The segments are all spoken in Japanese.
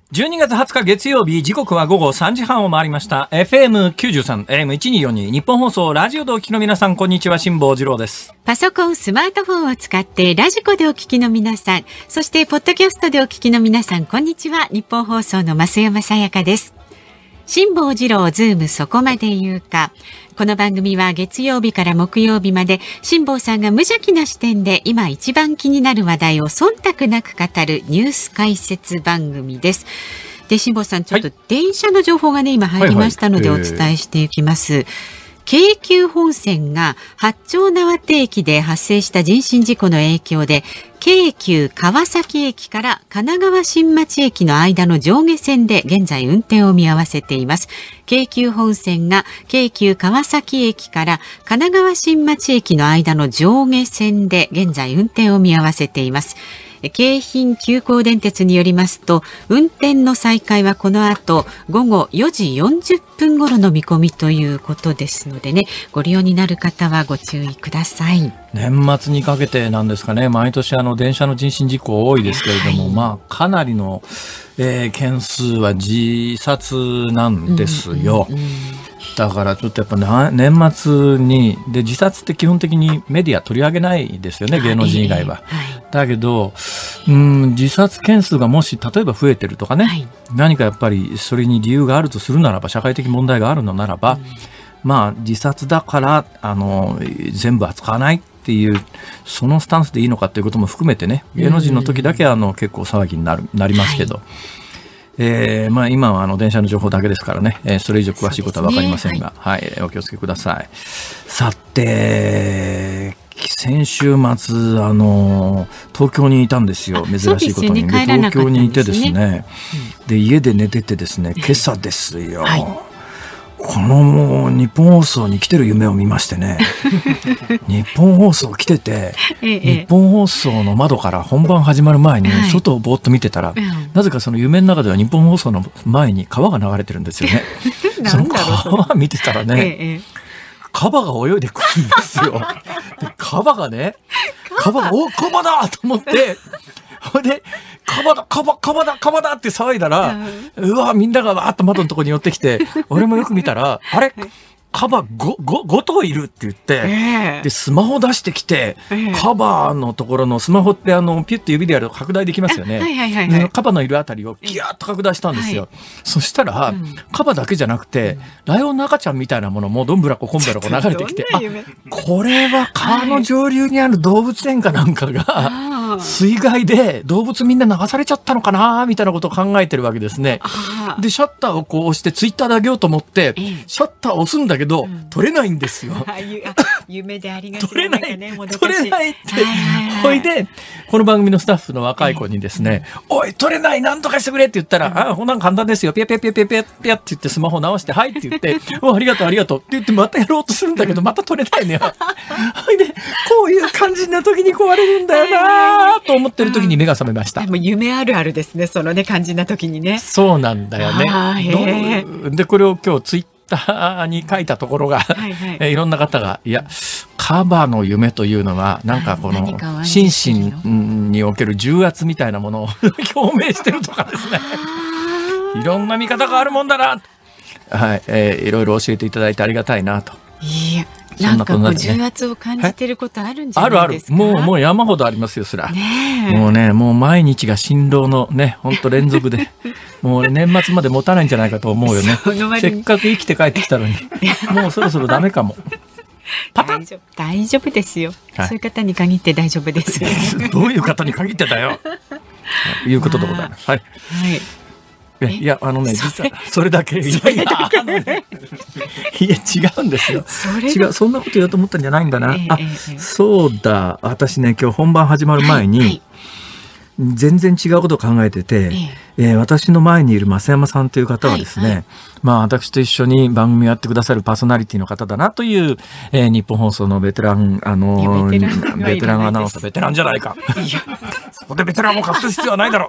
12月20日月曜日、時刻は午後3時半を回りました。 FM93 AM1242 日本放送ラジオでお聞きの皆さん、こんにちは、辛坊治郎です。 パソコン、スマートフォンを使ってラジコでお聞きの皆さん、そしてポッドキャストでお聞きの皆さん、こんにちは。日本放送の増山さやかです。辛坊治郎ズームそこまで言うか。この番組は月曜日から木曜日まで辛坊さんが無邪気な視点で今一番気になる話題を忖度なく語るニュース解説番組です。で、辛坊さん、ちょっと電車の情報がね、今入りましたのでお伝えしていきます。京急本線が八丁縄手駅で発生した人身事故の影響で、京急川崎駅から神奈川新町駅の間の上下線で現在運転を見合わせています。京急本線が京急川崎駅から神奈川新町駅の間の上下線で現在運転を見合わせています。京浜急行電鉄によりますと、運転の再開はこの後午後4時40分頃の見込みということですのでね、ご利用になる方はご注意ください。 年末にかけてなんですかね、毎年電車の人身事故多いですけれども、かなりの、件数は自殺なんですよ。だからちょっとやっぱ年末にで、自殺って基本的にメディア取り上げないですよね、芸能人以外は。だけど自殺件数がもし例えば増えてるとかね、何かやっぱりそれに理由があるとするならば、社会的問題があるのならば、自殺だから全部扱わないっていう、そのスタンスでいいのかっていうことも含めてね、芸能人の時だけ結構騒ぎになりますけど、今は電車の情報だけですからね、それ以上詳しいことは分かりませんが、お気をつけください。さて、先週末東京にいたに珍しいことに、東京にいてですね、で家で寝ててですね、今朝ですよ、この日本放送に来てる夢を見ましてね日本放送来てて、日本放送の窓から本番始まる前に外をぼーっと見てたら、なぜかその夢の中では日本放送の前に川が流れてるんですよねその川見てたらね、カバが泳いでくるんですよ。でカバがお、カバだと思ってでカバだって騒いだら、うわ、みんながわーっと窓のところに寄ってきて、俺もよく見たら、あれカバ 5頭いるって言って、でスマホ出してきて、カバのところのスマホってピュッと指でやると拡大できますよね。カバのいるあたりをギューッと拡大したんですよ。そしたら、カバだけじゃなくて、ライオンの赤ちゃんみたいなものもどんぶらここんぶらこ流れてきて、これは川の上流にある動物園かなんかが水害で動物みんな流されちゃったのかなみたいなことを考えてるわけですね。でシャッターをこう押してツイッターで上げようと思って、シャッターを押すんだけど、撮れないんですよ。 夢でありがちな、 撮れないってほいで、この番組のスタッフの若い子にですね、おい撮れない、なんとかしてくれって言ったら、ほんなん簡単ですよ、ピャピャピャピャピャピャって言ってスマホ直して、はいって言ってありがとうありがとうって言ってまたやろうとするんだけど、また撮れないのよほいで、こういう感じな時に壊れるんだよなと思ってる時に目が覚めました。 もう夢あるあるですね、そのね、肝心な時にね。 そうなんだよね。でこれを今日ツイッターに書いたところが、いろんな方が、いやカバの夢というのはなんかこの心身における重圧みたいなものを表明してるとかですねいろんな見方があるもんだな、いろいろ教えていただいてありがたいなと。 いや、なんかこう重圧を感じてることあるんじゃないですか。 もう山ほどありますよ、そら。もう毎日が辛労のね、本当連続でもう年末まで持たないんじゃないかと思うよねせっかく生きて帰ってきたのにもうそろそろダメかも。 大丈夫ですよ、そういう方に限って大丈夫ですどういう方に限ってだよいうことでございます。いや実はそれだけいや違うんですよ。そんなこと言おうと思ったんじゃないんだな。そうだ、私ね、今日本番始まる前に、全然違うことを考えてて、私の前にいる増山さんという方はですね、私と一緒に番組をやってくださるパーソナリティの方だなという、日本放送のベテランアナウンサー、ベテランじゃないかそこでベテランを隠す必要はないだろう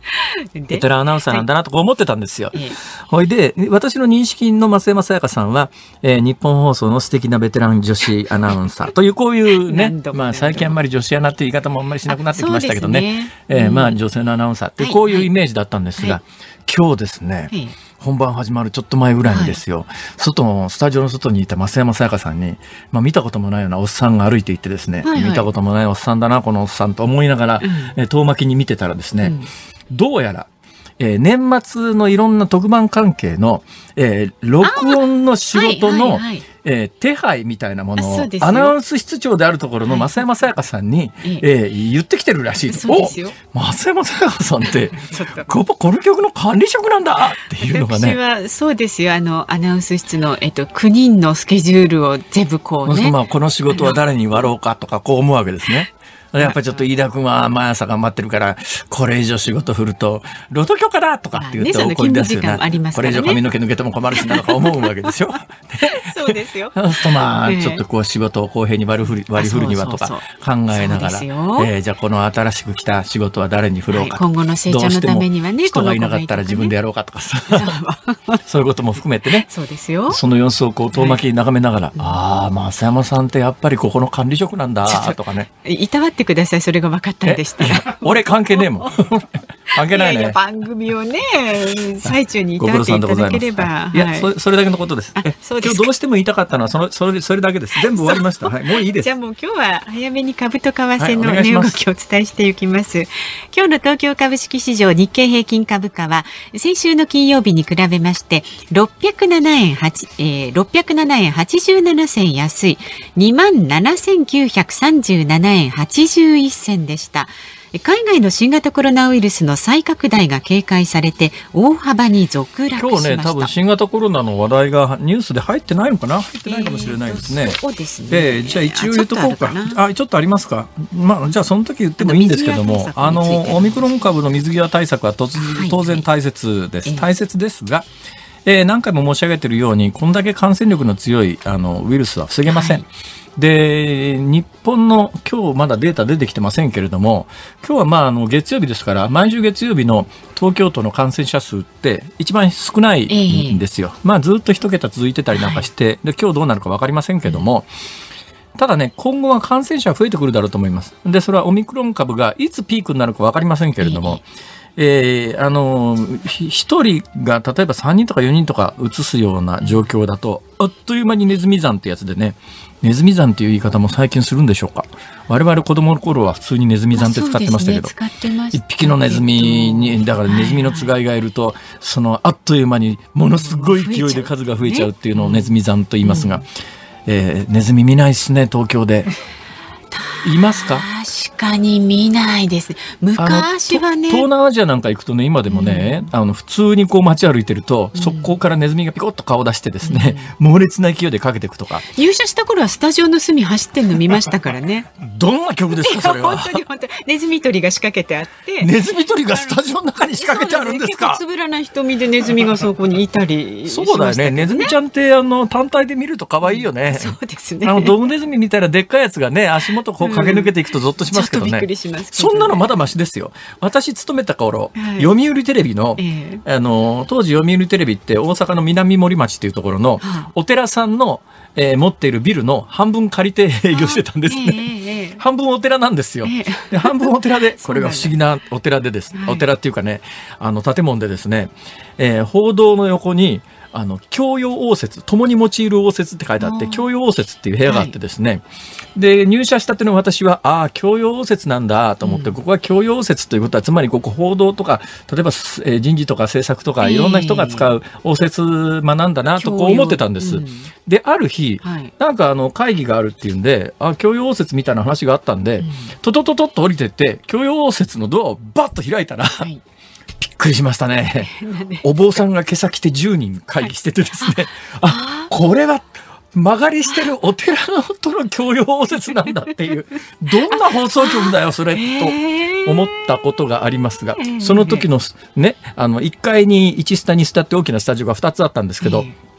ベテランアナウンサーなんだなとこう思ってたんですよ。ほいで私の認識の増山さやかさんは、日本放送の素敵なベテラン女子アナウンサーというこういうね最近あんまり女子アナっていう言い方もあんまりしなくなってきましたけどね、女性のアナウンサーってこういうイメージだったんですが、今日ですね、本番始まるちょっと前ぐらいにですよ、スタジオの外にいた増山さやかさんに、見たこともないようなおっさんが歩いていってですね、見たこともないおっさんだなこのおっさんと思いながら、遠巻きに見てたらですね、どうやら年末のいろんな特番関係の、録音の仕事の、手配みたいなものをアナウンス室長であるところの増山さやかさんに、言ってきてるらしいです。増山さやかさんってこの局の管理職なんだっていうのがね。 私はそうですよ。アナウンス室の、9人のスケジュールを全部こうね、 この仕事は誰に割ろうかとかこう思うわけですね。やっぱりちょっと飯田君は毎朝頑張ってるからこれ以上仕事振ると労働許可だとかって言うと怒り出すよな、これ以上髪の毛抜けても困るしなとか思うわけですよ。 そうですよ。 そうするとちょっとこう仕事を公平に割り振るにはとか考えながら、じゃあこの新しく来た仕事は誰に振ろうか、 今後の成長のためにはね、 人がいなかったら自分でやろうかとかさそういうことも含めてね、 そうですよ。 その様子をこう遠巻きに眺めながら、増山さんってやっぱりここの管理職なんだとかね、 いたわってください。それが分かったんでしたら。 俺関係ねえもん。関係ないね。 番組をね最中にいたわっていただければ、 それだけのことです。今日どうしても言いたかったのはそれだけです。全部終わりました。もういいです。 じゃあもう今日は早めに株と為替の値動きをお伝えしていきます。今日の東京株式市場日経平均株価は先週の金曜日に比べまして607円87銭安い 27,937 円81銭でした。海外の新型コロナウイルスの再拡大が警戒されて大幅に続落しました。 今日ね、多分新型コロナの話題がニュースで入ってないのかな、入ってないかもしれないですね。 そうですね。 じゃあ一応言っとこうか。ちょっとありますか。じゃあその時言ってもいいんですけども、オミクロン株の水際対策は当然大切です。大切ですが、何回も申し上げているようにこんだけ感染力の強いウイルスは防げません。で日本の今日まだデータ出てきてませんけれども、今日は月曜日ですから毎週月曜日の東京都の感染者数って一番少ないんですよ。ずっと一桁続いてたりなんかして、で今日どうなるか分かりませんけども、ただね今後は感染者増えてくるだろうと思います。でそれはオミクロン株がいつピークになるか分かりませんけれども、1人が例えば3人とか4人とか移すような状況だとあっという間にネズミ山ってやつでね、ネズミ山っていう言い方も最近するんでしょうか。我々子供の頃は普通にネズミ山って使ってましたけど、一匹のネズミにだからネズミのつがいがいるとあっという間にものすごい勢いで数が増えちゃうっていうのをネズミ山と言いますが、ネズミ見ないですね東京で。いますか？ 確かに見ないです。昔はね、 東南アジアなんか行くとね、今でもね、普通にこう街歩いてると、そこからネズミがピコッと顔を出してですね、猛烈な勢いでかけていくとか。 入社した頃はスタジオの隅走ってんの見ましたからね。 どんな曲ですかそれは。 本当にネズミ捕りが仕掛けてあって、 ネズミ捕りがスタジオの中に仕掛けてあるんですか。 結構つぶらな瞳でネズミがそこにいたりしましたけどね。 そうだよね。ネズミちゃんって単体で見ると可愛いよね。 そうですね。 ドブネズミみたいなでっかいやつがね、足元こう駆け抜けていくとゾッとしますけどね。そんなのまだマシですよ。私勤めた頃、読売テレビの、当時読売テレビって大阪の南森町っていうところのお寺さんの、持っているビルの半分借りて営業してたんですね。半分お寺なんですよ。で半分お寺で、これが不思議なお寺でです。お寺っていうかね、建物でですね、報道の横に共用応接、共に用いる応接って書いてあって、共用応接っていう部屋があってですね、で入社したての私は共用応接なんだと思って、ここは共用応接ということはつまりここ報道とか例えば、人事とか政策とかいろんな人が使う応接間なんだなとこう思ってたんです。である日、なんか会議があるっていうんで共用応接みたいな話があったんで、トトトトッと降りてって共用応接のドアをバッと開いたら、びっくりしましたね。お坊さんが今朝来て10人会議しててですね、これは曲がりしてるお寺のとの共用応接なんだっていう、どんな放送局だよそれと思ったことがありますが、その時のね1階に1スタ2スタって大きなスタジオが2つあったんですけど、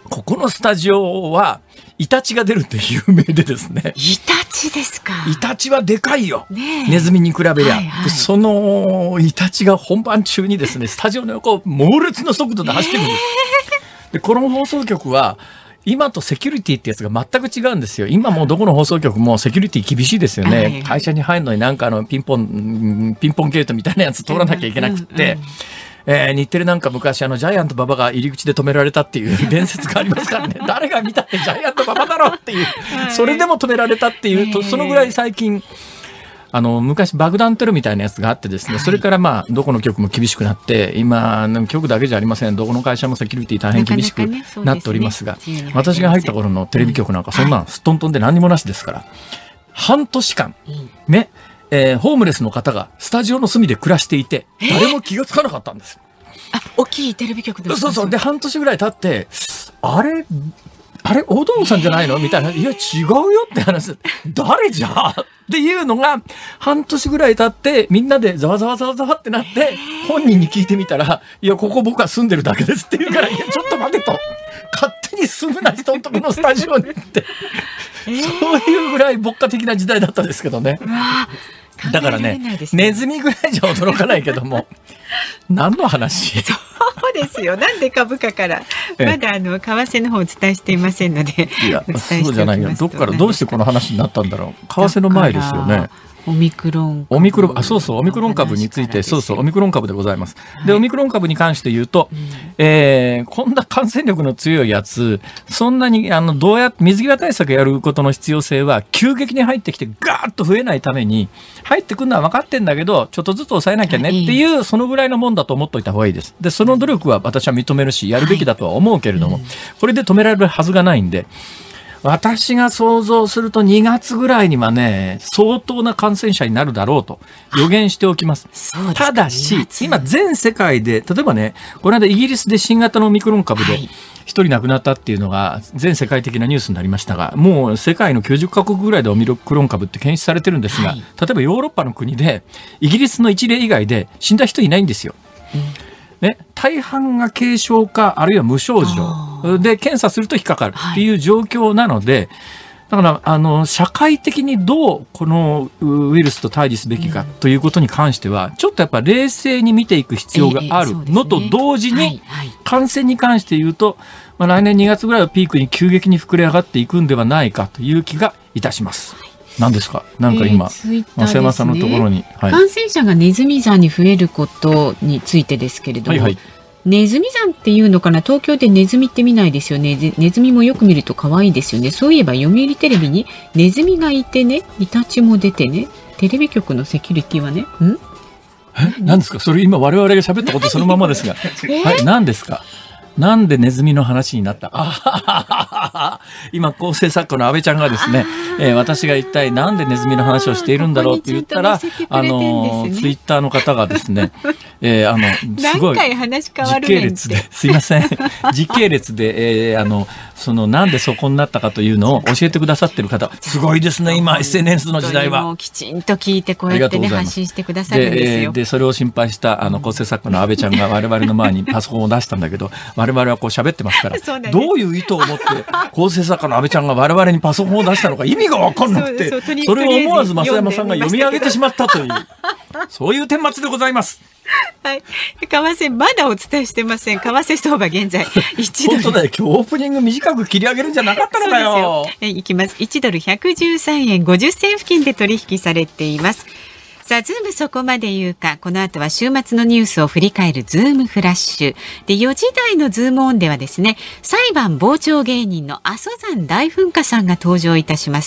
ここのスタジオはイタチが出るって有名でですね。 イタチですか。 イタチはでかいよ、 ね、 ネズミに比べりゃ、 はいはい、 でそのイタチが本番中にですねスタジオの横を猛烈な速度で走ってるんです、でこの放送局は今とセキュリティってやつが全く違うんですよ。今もうどこの放送局もセキュリティ厳しいですよね、はい、会社に入るのになんかピンポンゲートみたいなやつ通らなきゃいけなくって、日テレなんか昔ジャイアント馬場が入り口で止められたっていう伝説がありますからね誰が見たってジャイアント馬場だろっていう、それでも止められたっていうと、そのぐらい最近昔爆弾テロみたいなやつがあってですね、それからどこの局も厳しくなって、今局だけじゃありません、どこの会社もセキュリティ大変厳しくなっておりますが、私が入った頃のテレビ局なんかそんなすっとんとんで何にもなしですから、半年間ね、ホームレスの方がスタジオの隅で暮らしていて誰も気がつかなかったんです。 大きいテレビ局ですか。 そうそう。で半年ぐらい経ってあれ大道具さんじゃないのみたいな、いや違うよって話、誰じゃっていうのが半年ぐらい経ってみんなでざわざわってなって本人に聞いてみたら、いやここ僕は住んでるだけですって言うから、いやちょっと待てと、勝手に住むな人のとこのスタジオにってそういうぐらい牧歌的な時代だったですけどね。だからね、ネズミぐらいじゃ驚かないけども何の話。 そうですよ。なんで株価からまだ為替の方をお伝えしていませんので、 いやそうじゃないよ、どっからどうしてこの話になったんだろう。為替の前ですよね。 オミクロンそうそう、オミクロン株について、そうそう、オミクロン株でございます。で、オミクロン株に関して言うと、こんな感染力の強いやつ、そんなにどうやって水際対策やることの必要性は急激に入ってきてガーッと増えないために、入ってくるのは分かってんだけどちょっとずつ抑えなきゃねっていう、そのぐらいのもんだと思っておいた方がいいです。でその努力は私は認めるしやるべきだとは思うけれども、これで止められるはずがないんで、私が想像すると2月ぐらいにはね相当な感染者になるだろうと予言しておきます。ただし今全世界で、例えばね、この間イギリスで新型のオミクロン株で1人亡くなったっていうのが全世界的なニュースになりましたが、もう世界の90カ国ぐらいでオミクロン株って検出されてるんですが、例えばヨーロッパの国でイギリスの一例以外で死んだ人いないんですよ。ね、大半が軽症かあるいは無症状で検査すると引っかかるっていう状況なので、だから社会的にどうこのウイルスと対峙すべきかということに関してはちょっとやっぱ冷静に見ていく必要があるのと同時に、感染に関して言うと、来年2月ぐらいをピークに急激に膨れ上がっていくんではないかという気がいたします。何ですか、なんか今、増山さんのところに、 感染者がネズミ山に増えることについてですけれども、ネズミ山っていうのかな、東京でネズミって見ないですよね。ネズミもよく見ると可愛いですよね。そういえば読売テレビにネズミがいてね、イタチも出てね、テレビ局のセキュリティはね、 何ですかそれ、今我々が喋ったことそのままですが、はい、何ですか。なんでネズミの話になった今構成作家の安倍ちゃんがですね、私が一体なんでネズミの話をしているんだろうって言ったら、ツイッターの方がですね、すごい時系列ですいません時系列で、なんでそこになったかというのを教えてくださってる方すごいですね。今 SNS の時代はもうきちんと聞いてこうやってね発信してくださるんですよ。 でそれを心配した構成作家の安倍ちゃんが我々の前にパソコンを出したんだけど我々はこう喋ってますからどういう意図を持って構成作家の安倍ちゃんが我々にパソコンを出したのか意味が分かんなくて、それを思わず増山さんが読み上げてしまったというそういう顛末でございます。 はい、為替まだお伝えしてません。為替相場現在本当だよ、今日オープニング短く切り上げるんじゃなかったのかよ。 いきます。1ドル113円50銭付近で取引されています。さあズームそこまで言うか、この後は週末のニュースを振り返るズームフラッシュで、4時台のズームオンではですね、裁判傍聴芸人の阿蘇山大噴火さんが登場いたします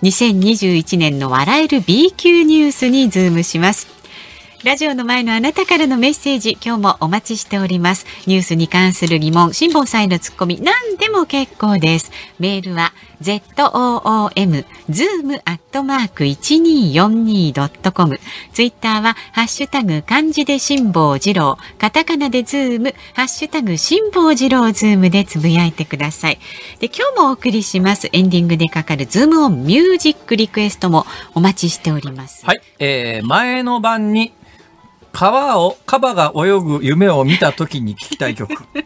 。2021年の笑える B 級ニュースにズームします。ラジオの前のあなたからのメッセージ、今日もお待ちしております。ニュースに関する疑問、辛坊さんへのツッコミ、何でも結構です。メールは zoom@1242.com、ツイッターはハッシュタグ漢字で辛坊治郎、カタカナでズーム、ハッシュタグ辛坊治郎ズームでつぶやいてください。で、今日もお送りしますエンディングでかかるズームオンミュージックリクエストもお待ちしております。 はい、前の晩にカバが泳ぐ夢を見た時に聞きたい曲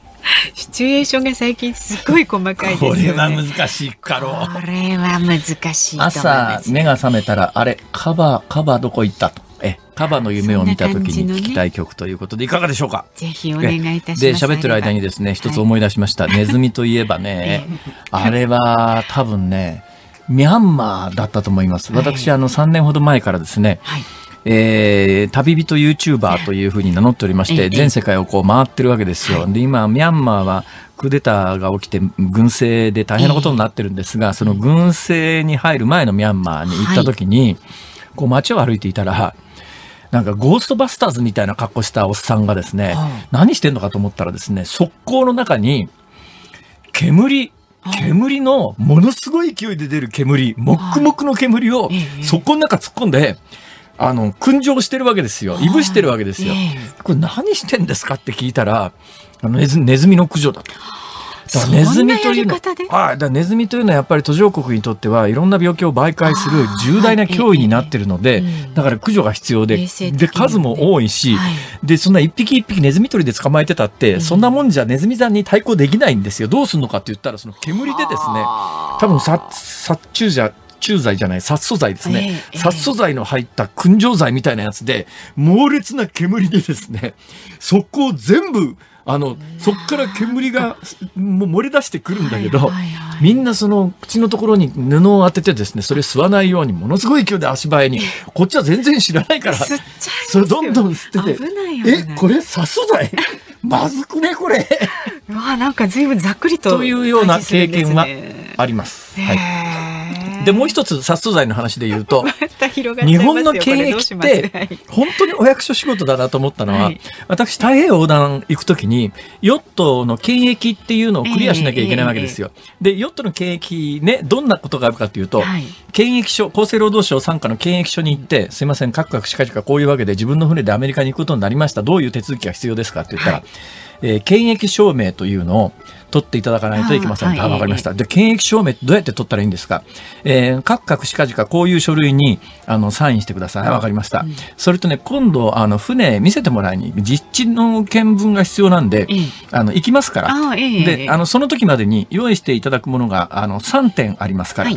シチュエーションが最近すごい細かいですよね。 これは難しいかろう。 これは難しいと思います。 朝目が覚めたら、あれカバどこ行ったと。カバの夢を見た時に聞きたい曲ということでいかがでしょうか。 ぜひお願いいたします。 で、喋ってる間にですね、一つ思い出しました。ネズミといえばね、あれは多分ね、ミャンマーだったと思います。私、3年ほど前からですね、旅人 YouTuber というふうに名乗っておりまして、全世界をこう回ってるわけですよ。で、今、ミャンマーはクーデターが起きて軍政で大変なことになってるんですが、その軍政に入る前のミャンマーに行った時に、こう街を歩いていたら、なんかゴーストバスターズみたいな格好したおっさんがですね、何してんのかと思ったらですね、側溝の中に煙のものすごい勢いで出る煙、もっくもくの煙を側溝の中突っ込んで、燻蒸してるわけですよ。いぶしてるわけですよ。これ何してんですかって聞いたら、ネズミの駆除だと。ネズミというのは、ネズミというのはやっぱり途上国にとってはいろんな病気を媒介する重大な脅威になっているので、だから駆除が必要で、数も多いし、でそんな一匹一匹ネズミ捕りで捕まえてたって、そんなもんじゃネズミさんに対抗できないんですよ。どうするのかって言ったら、その煙でですね、多分殺虫剤じゃない、殺素剤ですね。殺素剤の入った燻蒸剤みたいなやつで、猛烈な煙でですね、そこを全部そっから煙がもう漏れ出してくるんだけど、みんなその口のところに布を当ててですね、それ吸わないようにものすごい勢いで足早に、こっちは全然知らないからそれどんどん吸ってて、これ殺素剤まずくねこれなんか随分ざっくりというような経験はあります。でもう一つ殺素剤の話で言うと、日本の検疫って本当にお役所仕事だなと思ったのは、私太平洋横断行くときにヨットの検疫っていうのをクリアしなきゃいけないわけですよ。でヨットの検疫ね、どんなことがあるかというと、検疫所、厚生労働省傘下の検疫所に行って、すいません、カクカクしかじかこういうわけで自分の船でアメリカに行くことになりました、どういう手続きが必要ですかって言ったら、検疫証明というのを取っていただかないといけません。わかりました。で、検疫証明どうやって取ったらいいんですか。カクカクしかじかこういう書類にサインしてください。わかりました。それとね、今度船見せてもらいに実地の見分が必要なんで、行きますから。で、その時までに用意していただくものが3点ありますから。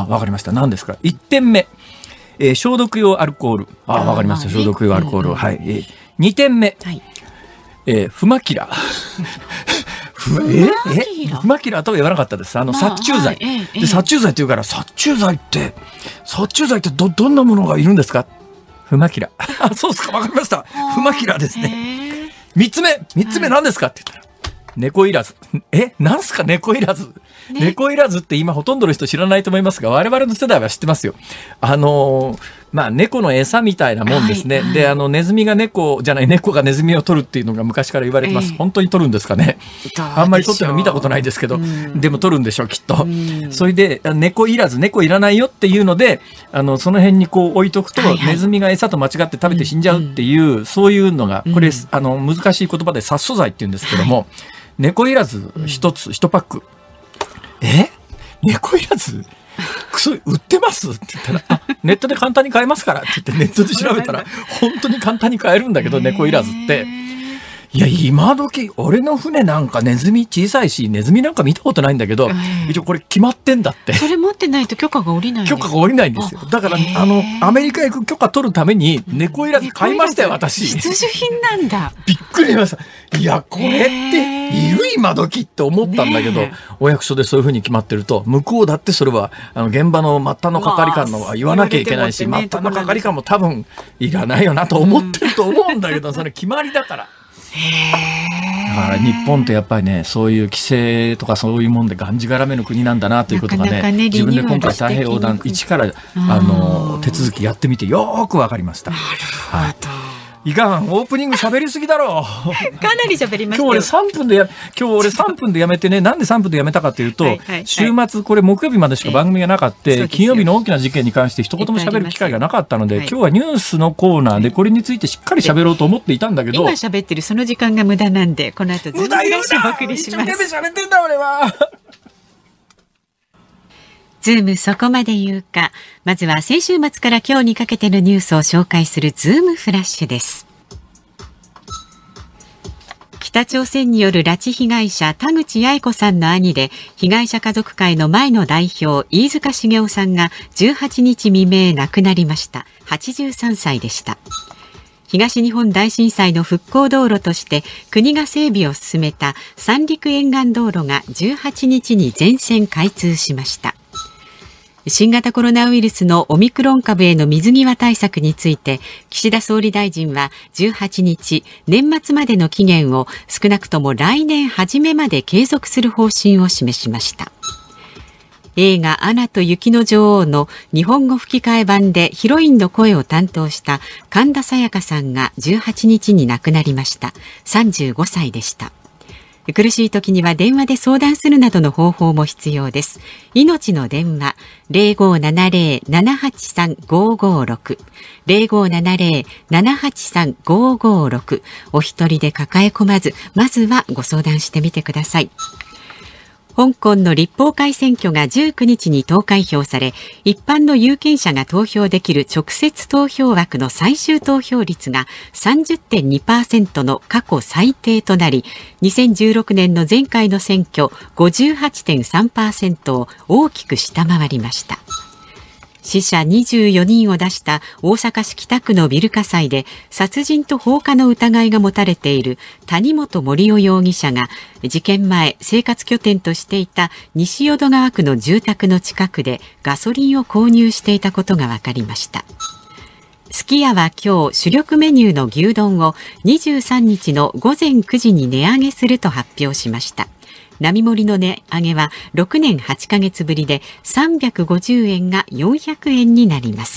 わかりました。何ですか。1点目、消毒用アルコール。わかりました。消毒用アルコール。2点目、フマキラ。フマキラとは言わなかったです。殺虫剤。で、殺虫剤って言うから、殺虫剤ってどんなものがいるんですか。フマキラ。そうですか、わかりました。フマキラですね。3つ目何ですかって言ったら、猫いらず。なんすか猫いらず。猫いらずって今ほとんどの人知らないと思いますが、我々の世代は知ってますよ。猫の餌みたいなもんですね。で、猫がネズミを取るっていうのが昔から言われてます。本当に取るんですかね。あんまり取ってるの見たことないですけど、でも取るんでしょう、きっと。それで、猫いらず、猫いらないよっていうので、その辺にこう置いとくと、ネズミが餌と間違って食べて死んじゃうっていう、そういうのが、これ、難しい言葉で殺素剤って言うんですけども、猫いらず1パック。猫いらず薬売ってますって言ったら、ネットで簡単に買えますからって言ってネットで調べたら本当に簡単に買えるんだけど、猫いらずって。いや、今時俺の船なんかネズミ小さいし、ネズミなんか見たことないんだけど、一応これ決まってんだって。 それ持ってないと許可が下りないんです。 許可が下りないんですよ。だからアメリカ行く許可取るために猫いらず買いましたよ、私。 必需品なんだ。 びっくりしました。いや、これっている今時って思ったんだけど、お役所でそういうふうに決まってると、向こうだってそれは現場の末端の係官のは言わなきゃいけないし、末端の係官も多分いらないよなと思ってると思うんだけど、それ決まりだから。だから日本ってやっぱりね、そういう規制とかそういうもんでがんじがらめの国なんだなということがね、自分で今回太平洋横断一から手続きやってみてよーくわかりました。いかん、オープニング喋りすぎだろう。 かなり喋りましたよ。 今日俺3分でやめてね、なんで3分でやめたかというと、週末これ木曜日までしか番組がなかった、金曜日の大きな事件に関して一言も喋る機会がなかったので、今日はニュースのコーナーでこれについてしっかり喋ろうと思っていたんだけど、 今喋ってるその時間が無駄なんで、この後ずっとお送りします。 一生懸命喋ってんだ俺は。 ズームそこまで言うか。まずは先週末から今日にかけてのニュースを紹介するズームフラッシュです。 北朝鮮による拉致被害者田口八重子さんの兄で被害者家族会の前の代表飯塚繁雄さんが18日未明亡くなりました。83歳でした。東日本大震災の復興道路として国が整備を進めた三陸沿岸道路が18日に全線開通しました。新型コロナウイルスのオミクロン株への水際対策について、岸田総理大臣は18日、年末までの期限を少なくとも来年初めまで継続する方針を示しました。映画アナと雪の女王の日本語吹き替え版でヒロインの声を担当した神田沙也加さんが18日に亡くなりました。35歳でした。苦しい時には電話で相談するなどの方法も必要です。命の電話 0570-783-556 0570-783-556 お一人で抱え込まず、まずはご相談してみてください。香港の立法会選挙が19日に投開票され、一般の有権者が投票できる直接投票枠の最終投票率が 30.2% の過去最低となり、2016年の前回の選挙 58.3% を大きく下回りました。死者24人を出した大阪市北区のビル火災で殺人と放火の疑いが持たれている谷本盛雄容疑者が事件前、生活拠点としていた西淀川区の住宅の近くでガソリンを購入していたことが分かりました。すき家は今日主力メニューの牛丼を23日の午前9時に値上げすると発表しました。並盛りの値上げは6年8ヶ月ぶりで350円が400円になります。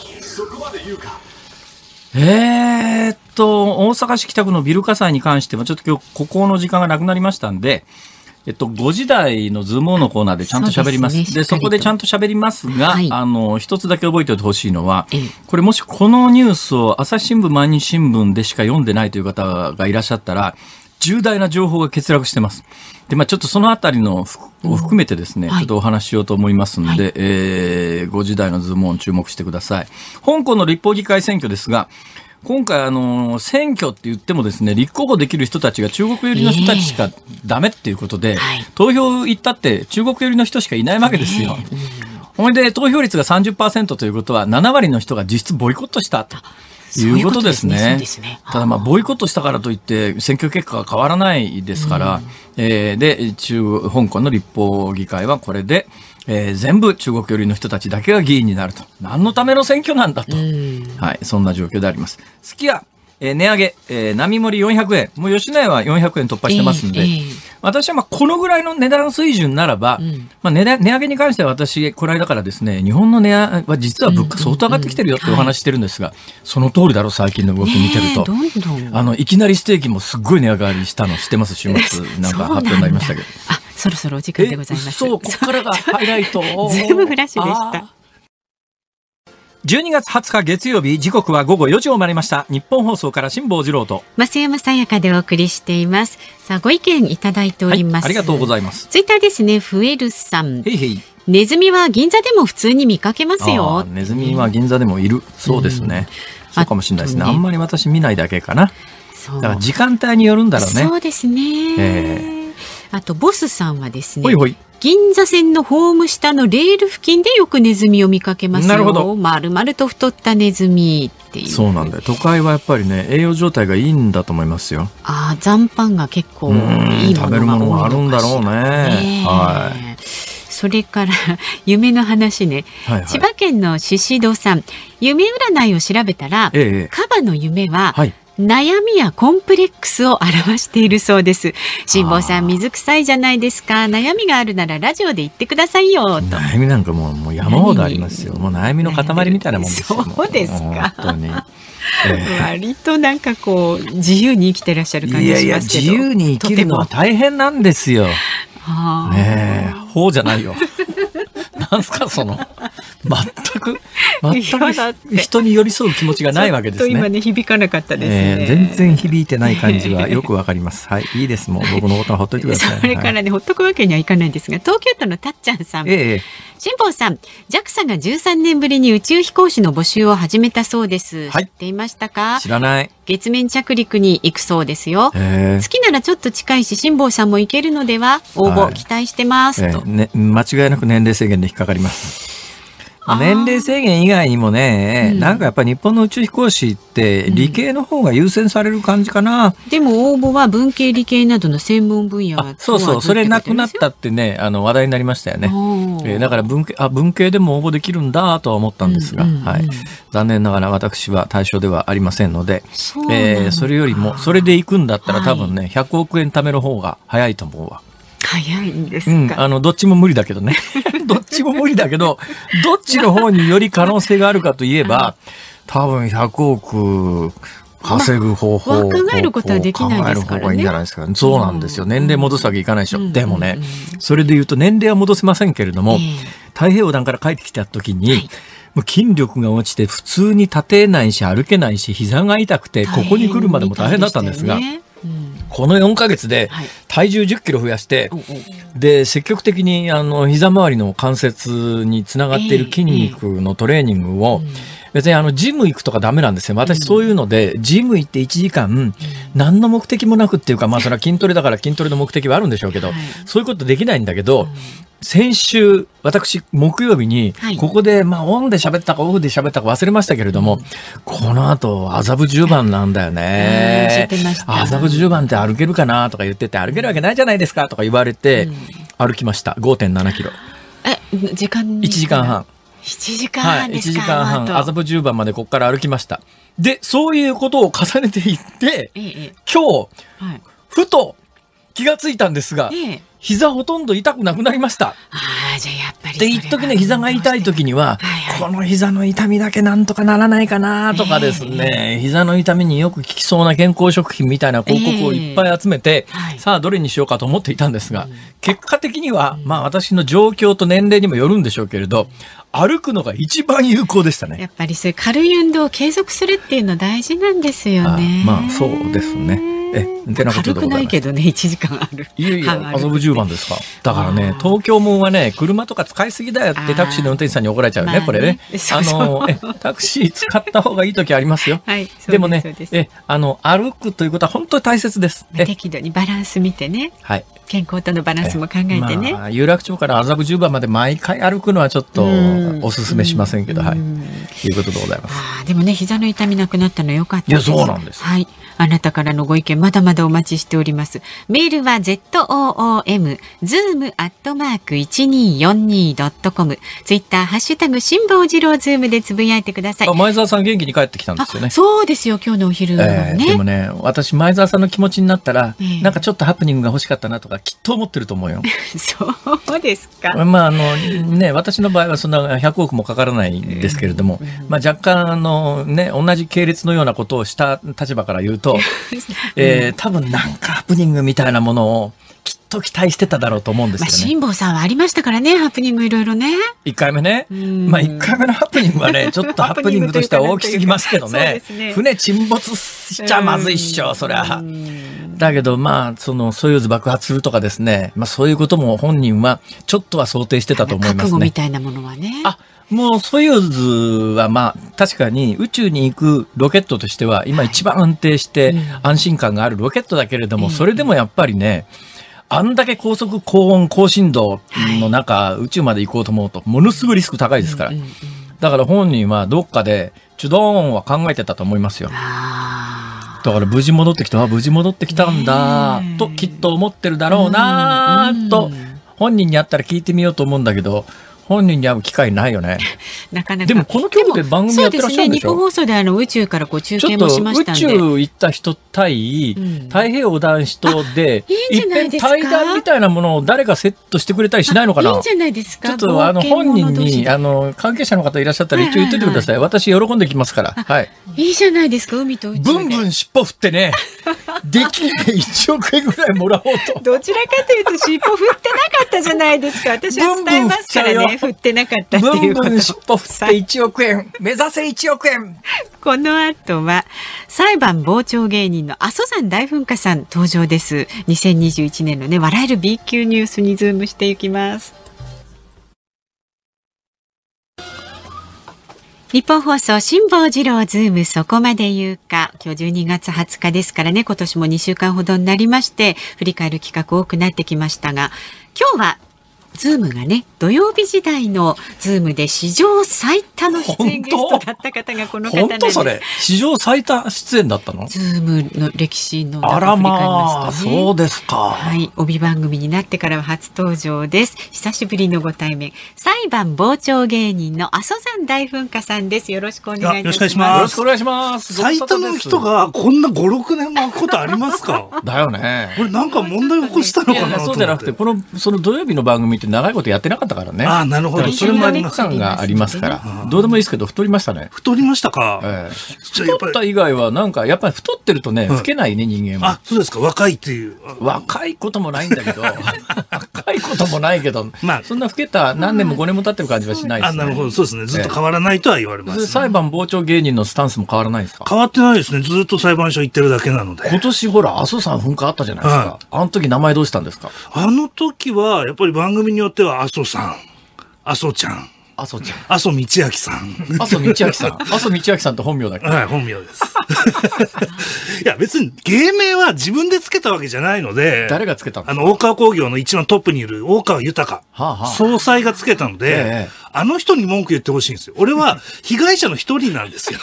大阪市北区のビル火災に関してはちょっと今日ここの時間がなくなりましたんで、5時台のズームオンのコーナーでちゃんと喋ります。そこでちゃんと喋りますが、はい、一つだけ覚えておいてほしいのは、これもしこのニュースを朝日新聞、毎日新聞でしか読んでないという方がいらっしゃったら、重大な情報が欠落してます。で、ちょっとそのあたりのを含めてですね、ちょっとお話ししようと思いますので、5時台のズームオン注目してください。香港の立法議会選挙ですが、今回選挙って言ってもですね、立候補できる人たちが中国寄りの人たちしかダメっていうことで、投票行ったって中国寄りの人しかいないわけですよ。ほいで投票率が 30% ということは7割の人が実質ボイコットしたということですね。ただボイコットしたからといって選挙結果が変わらないですから、で香港の立法議会はこれで、全部中国寄りの人たちだけが議員になると。何のための選挙なんだと、はい、そんな状況であります。すき家値上げ、並盛り400円、もう吉野家は400円突破してますんで、私はこのぐらいの値段水準ならば、値上げに関しては私この間からですね、日本の値上げは実は物価相当上がってきてるよってお話してるんですが、その通りだろう。最近の動き見てると、いきなりステーキもすっごい値上がりしたの知ってます？週末なんか発表になりましたけど。 そろそろお時間でございます。 そう、ここからがハイライト。 ズームフラッシュでした。 12月20日月曜日、時刻は午後4時を回りました。日本放送から辛坊治郎と増山さやかでお送りしています。さあ、ご意見いただいております。 ありがとうございます。 ツイッターですね、フエルさん。 へいへい。 ネズミは銀座でも普通に見かけますよ。 ネズミは銀座でもいる。そうですね。そうかもしれないですね。あんまり私見ないだけかな。だから時間帯によるんだろうね。 そうですね。あとボスさんはですね、 ほいほい、 銀座線のホーム下のレール付近でよくネズミを見かけますよ。 なるほど。 丸々と太ったネズミっていう。 そうなんだよ。都会はやっぱりね、栄養状態がいいんだと思いますよ。 残飯が結構いいものが多いのかしら。 食べるものがあるんだろうね。はい。 それから夢の話ね、千葉県のししどさん、夢占いを調べたら、カバの夢は、悩みやコンプレックスを表しているそうです。辛坊さん、水臭いじゃないですか。悩みがあるならラジオで言ってくださいよと。 悩みなんかもう山ほどありますよ。もう悩みの塊みたいなもんですよ。 そうですか。 本当に。 割となんかこう自由に生きてらっしゃる感じしますけど。 自由に生きるのは大変なんですよ。法じゃないよ。なんすかその全く人に寄り添う気持ちがないわけですね。 今ね響かなかったですね。 全然響いてない感じはよくわかります。はい、いいです。もう僕のことはほっといてください。 それからね、ほっとくわけにはいかないんですが、東京都のたっちゃんさん。辛坊さん、JAXA が13年ぶりに宇宙飛行士の募集を始めたそうです。知っていましたか？ 知らない。 月面着陸に行くそうですよ。月ならちょっと近いし、辛坊さんも行けるのでは？応募期待してますと。 間違いなく年齢制限で引っかかります。年齢制限以外にもね、なんかやっぱり日本の宇宙飛行士って理系の方が優先される感じかな。 でも応募は文系理系などの専門分野はそうそう、それなくなったってね、話題になりましたよね。だから文系でも応募できるんだとは思ったんですが、残念ながら私は対象ではありませんので、それよりもそれで行くんだったら多分ね、100億円貯める方が早いと思うわ。 早いんですか？ どっちも無理だけどね。どっちも無理だけど、どっちの方により可能性があるかといえば、多分100億稼ぐ方法を考えることはできないですからね。 考える方がいいんじゃないですか。そうなんですよ。年齢戻すわけいかないでしょ。でもね、それで言うと年齢は戻せませんけれども、太平洋団から帰ってきた時に、もう筋力が落ちて普通に立てないし歩けないし膝が痛くてここに来るまでも大変だったんですが、この4ヶ月で体重10キロ増やして、で積極的に膝周りの関節につながっている筋肉のトレーニングを、別にジム行くとかダメなんですよ。私そういうので、ジム行って1時間、何の目的もなくっていうか、それは筋トレだから筋トレの目的はあるんでしょうけど、そういうことできないんだけど、先週、私、木曜日に、ここで、オンで喋ったかオフで喋ったか忘れましたけれども、この後、麻布十番なんだよね。麻布十番って歩けるかなとか言ってて、歩けるわけないじゃないですかとか言われて、歩きました。5.7 キロ。 時間 1時間半。 7時間半ですか？ 1時間半、麻布十番までここから歩きました。で、そういうことを重ねていって、今日、ふと気がついたんですが、膝ほとんど痛くなくなりました。 じゃあやっぱりで、一時ね、膝が痛い時には、この膝の痛みだけなんとかならないかなとかですね、膝の痛みによく効きそうな健康食品みたいな広告をいっぱい集めて、さあどれにしようかと思っていたんですが、結果的には、私の状況と年齢にもよるんでしょうけれど、歩くのが一番有効でしたね。 やっぱりそういう軽い運動を継続するっていうの大事なんですよね。 そうですね。 軽くないけどね、1時間ある。 いやいや、麻布十番ですか。だからね、東京もんはね、車とか使いすぎだよってタクシーの運転手さんに怒られちゃうね、これね。タクシー使った方がいい時ありますよ。でもね、歩くということは本当に大切です。 適度にバランス見てね。健康とのバランスも考えてね。 有楽町から麻布十番まで毎回歩くのはちょっとおすすめしませんけど、いうことでございます。 でもね、膝の痛みなくなったの良かったです。 いや、そうなんです。 あなたからのご意見まだまだお待ちしております。メールは zoom@1242.com、ツイッターハッシュタグ辛坊治郎ズームでつぶやいてください。 前澤さん元気に帰ってきたんですよね。 そうですよ、今日のお昼ね。 でもね、私前澤さんの気持ちになったら、なんかちょっとハプニングが欲しかったなとかきっと思ってると思うよ。 そうですか。 私の場合はそんな100億もかからないんですけれども、若干同じ系列のようなことをした立場から言うと、多分なんかハプニングみたいなものをきっと期待してただろうと思うんですよね。 辛坊さんはありましかたらね、ハプニングいろいろね。 1回目ね。1回目のハプニングはね、ちょっとハプニングとしては大きすぎますけどね。船沈没しちゃまずいっしょ、そりゃ。だけどそのソユーズ爆発するとかですね、そういうことも本人はちょっとは想定してたと思いますね。 覚悟みたいなものはね。 もうソユーズは確かに宇宙に行くロケットとしては今一番安定して安心感があるロケットだけれども、それでもやっぱりね、あんだけ高速高温高振動の中、宇宙まで行こうと思うとものすごいリスク高いですから、だから本人はどっかでチュドーンは考えてたと思いますよ。だから無事戻ってきたんだときっと思ってるだろうなと、本人に会ったら聞いてみようと思うんだけど、本人に会う機会ないよね。 なかなか。 でもこの曲で番組やってらっしゃるんでしょ。 そうですね、日本放送で宇宙から中継もしましたんで。 ちょっと宇宙行った人対太平洋男子とで一遍対談みたいなものを誰かセットしてくれたりしないのかな。 いいんじゃないですか。 ちょっと本人に関係者の方いらっしゃったら一応言っててください。私喜んできますから。 いいじゃないですか、海と宇宙で。 ブンブン尻尾振ってね、できれば1億円ぐらいもらおうと。 どちらかというと尻尾振ってなかったじゃないですか。私は伝えますからね。 ね、振ってなかったっていうこと。 ブンブン尻尾振って1億円目指せ1億円。 この後は裁判傍聴芸人の阿蘇山大噴火さん登場です。2021年のね、笑える B 級ニュースにズームしていきます。日本放送辛坊治郎ズームそこまで言うか。今日12月20日ですからね、今年も2週間ほどになりまして、振り返る企画多くなってきましたが、今日はズームがね、土曜日時代のズームで史上最多の出演ゲストだった方がこの方なんです。 本当それ史上最多出演だったの？ ズームの歴史のあらまあ、そうですか。 はい、帯番組になってからは初登場です。久しぶりのご対面、裁判傍聴芸人の阿蘇山大噴火さんです。よろしくお願いいたします。 よろしくお願いします。 最多の人がこんな5、6年も空くことありますか？ だよね。 これなんか問題起こしたのかなと思って。 そうじゃなくて、その土曜日の番組って長いことやってなかったからね。 ああ、なるほど。 それもありますがありますから、どうでもいいですけど、太りましたね。 太りましたか。 太った以外はなんかやっぱり太ってるとね、老けないね、人間は。 あ、そうですか。若いっていう。 若いこともないんだけど、若いこともないけど、まあそんな老けた何年も5年も経ってる感じはしないですね。 あ、なるほど。そうですね。ずっと変わらないとは言われます。 裁判傍聴芸人のスタンスも変わらないですか？ 変わってないですね。ずっと裁判所行ってるだけなので。 今年ほら阿蘇山噴火あったじゃないですか。あの時名前どうしたんですか？ あの時はやっぱり番組によっては阿蘇さん、阿蘇ちゃん、 阿蘇ちゃん、 阿蘇道明さん、 阿蘇道明さん、阿蘇道明さんって本名だっけ？ はい、本名です。いや別に芸名は自分でつけたわけじゃないので。 誰がつけたの？ 大川工業の一番トップにいる大川豊、総裁がつけたので、あの人に文句言ってほしいんですよ。俺は被害者の一人なんですよ。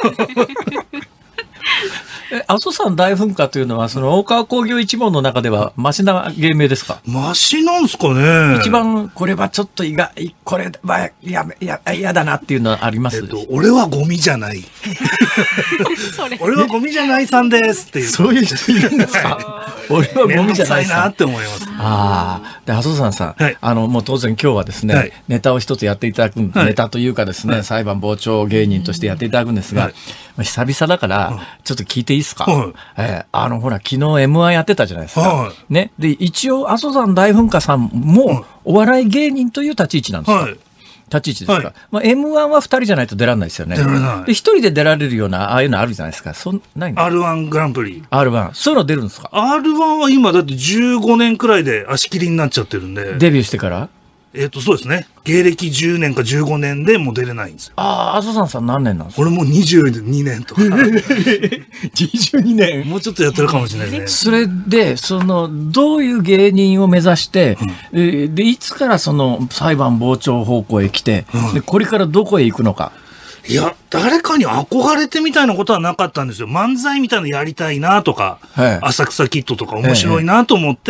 阿蘇山大噴火というのは、その大川工業一門の中ではマシな芸名ですか？ マシなんですかね。 一番これはちょっとこれは嫌だなっていうのはあります？ 俺はゴミじゃない。俺はゴミじゃないさんですっていう。 そういう人いるんですか？俺はゴミじゃないさん。 なって思います。 で、阿蘇山さん、もう当然今日はですね、ネタを一つやっていただく、ネタというかですね、裁判傍聴芸人としてやっていただくんですが、久々だから、ちょっと聞いていいですか？ほら、昨日 M1 やってたじゃないですか。ね。で、一応、阿蘇山大噴火さんも、お笑い芸人という立ち位置なんですか？立ち位置ですか？M1 は2人じゃないと出られないですよね。で、1人で出られるような、ああいうのあるじゃないですか。ないの？ R1 グランプリ。 R1。そういうの出るんですか？ R1 は今だって15年くらいで足切りになっちゃってるんで。 デビューしてから？ そうですね。芸歴10年か15年でもう出れないんですよ。 阿蘇山さん何年なんですか？ 俺もう22年とか。 22年もうちょっとやってるかもしれないですね。それで、どういう芸人を目指して、で、いつからその裁判傍聴方向へ来て、で、これからどこへ行くのか。 いや、誰かに憧れてみたいなことはなかったんですよ。漫才みたいなのやりたいなとか、浅草キッドとか面白いなと思って、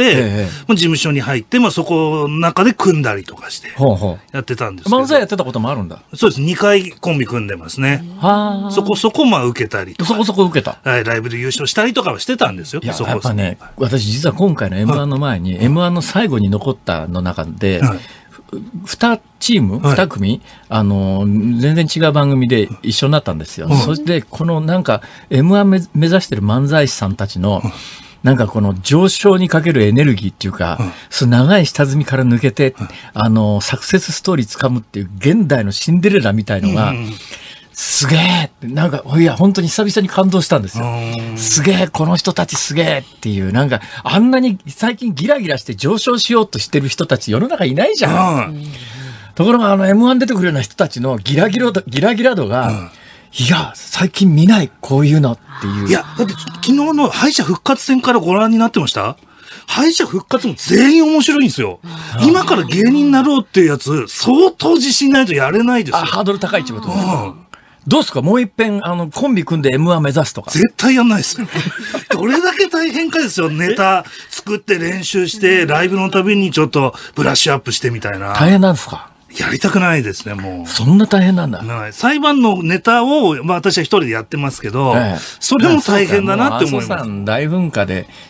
事務所に入って、そこの中で組んだりとかして、やってたんですけど。 漫才やってたこともあるんだ。 そうです。2回コンビ組んでますね。そこそこ受けたりとか。 そこそこ受けた。 はい、ライブで優勝したりとかはしてたんですよ。 やっぱね、私実は今回の M1 の前に、M1 の最後に残ったの中で、2チーム、2組、全然違う番組で一緒になったんですよ。そしてこのなんか M1 目指してる漫才師さんたちのなんかこの上昇にかけるエネルギーっていうか、その長い下積みから抜けて、サクセスストーリー掴むっていう現代のシンデレラみたいのが、すげえって、なんか、いや、本当に久々に感動したんですよ。すげえ、この人たちすげえっていう、なんか、あんなに最近ギラギラして上昇しようとしてる人たち世の中いないじゃん。ところがM1 出てくるような人たちのギラギラ度が、いや、最近見ない、こういうのっていう。 いや、だって昨日の敗者復活戦からご覧になってました？敗者復活も全員面白いんですよ。今から芸人になろうっていうやつ、相当自信ないとやれないですよ。 ハードル高いってことですか？どうですか？もう一遍コンビ組んで M1 目指すとか。 絶対やんないですよ。どれだけ大変かですよ。ネタ作って練習してライブのたびにちょっとブラッシュアップしてみたいな。 大変なんですか？ やりたくないですね、もう。 そんな大変なんだ。 裁判のネタを、私は一人でやってますけど、それも大変だなって思います。 阿蘇山大噴火で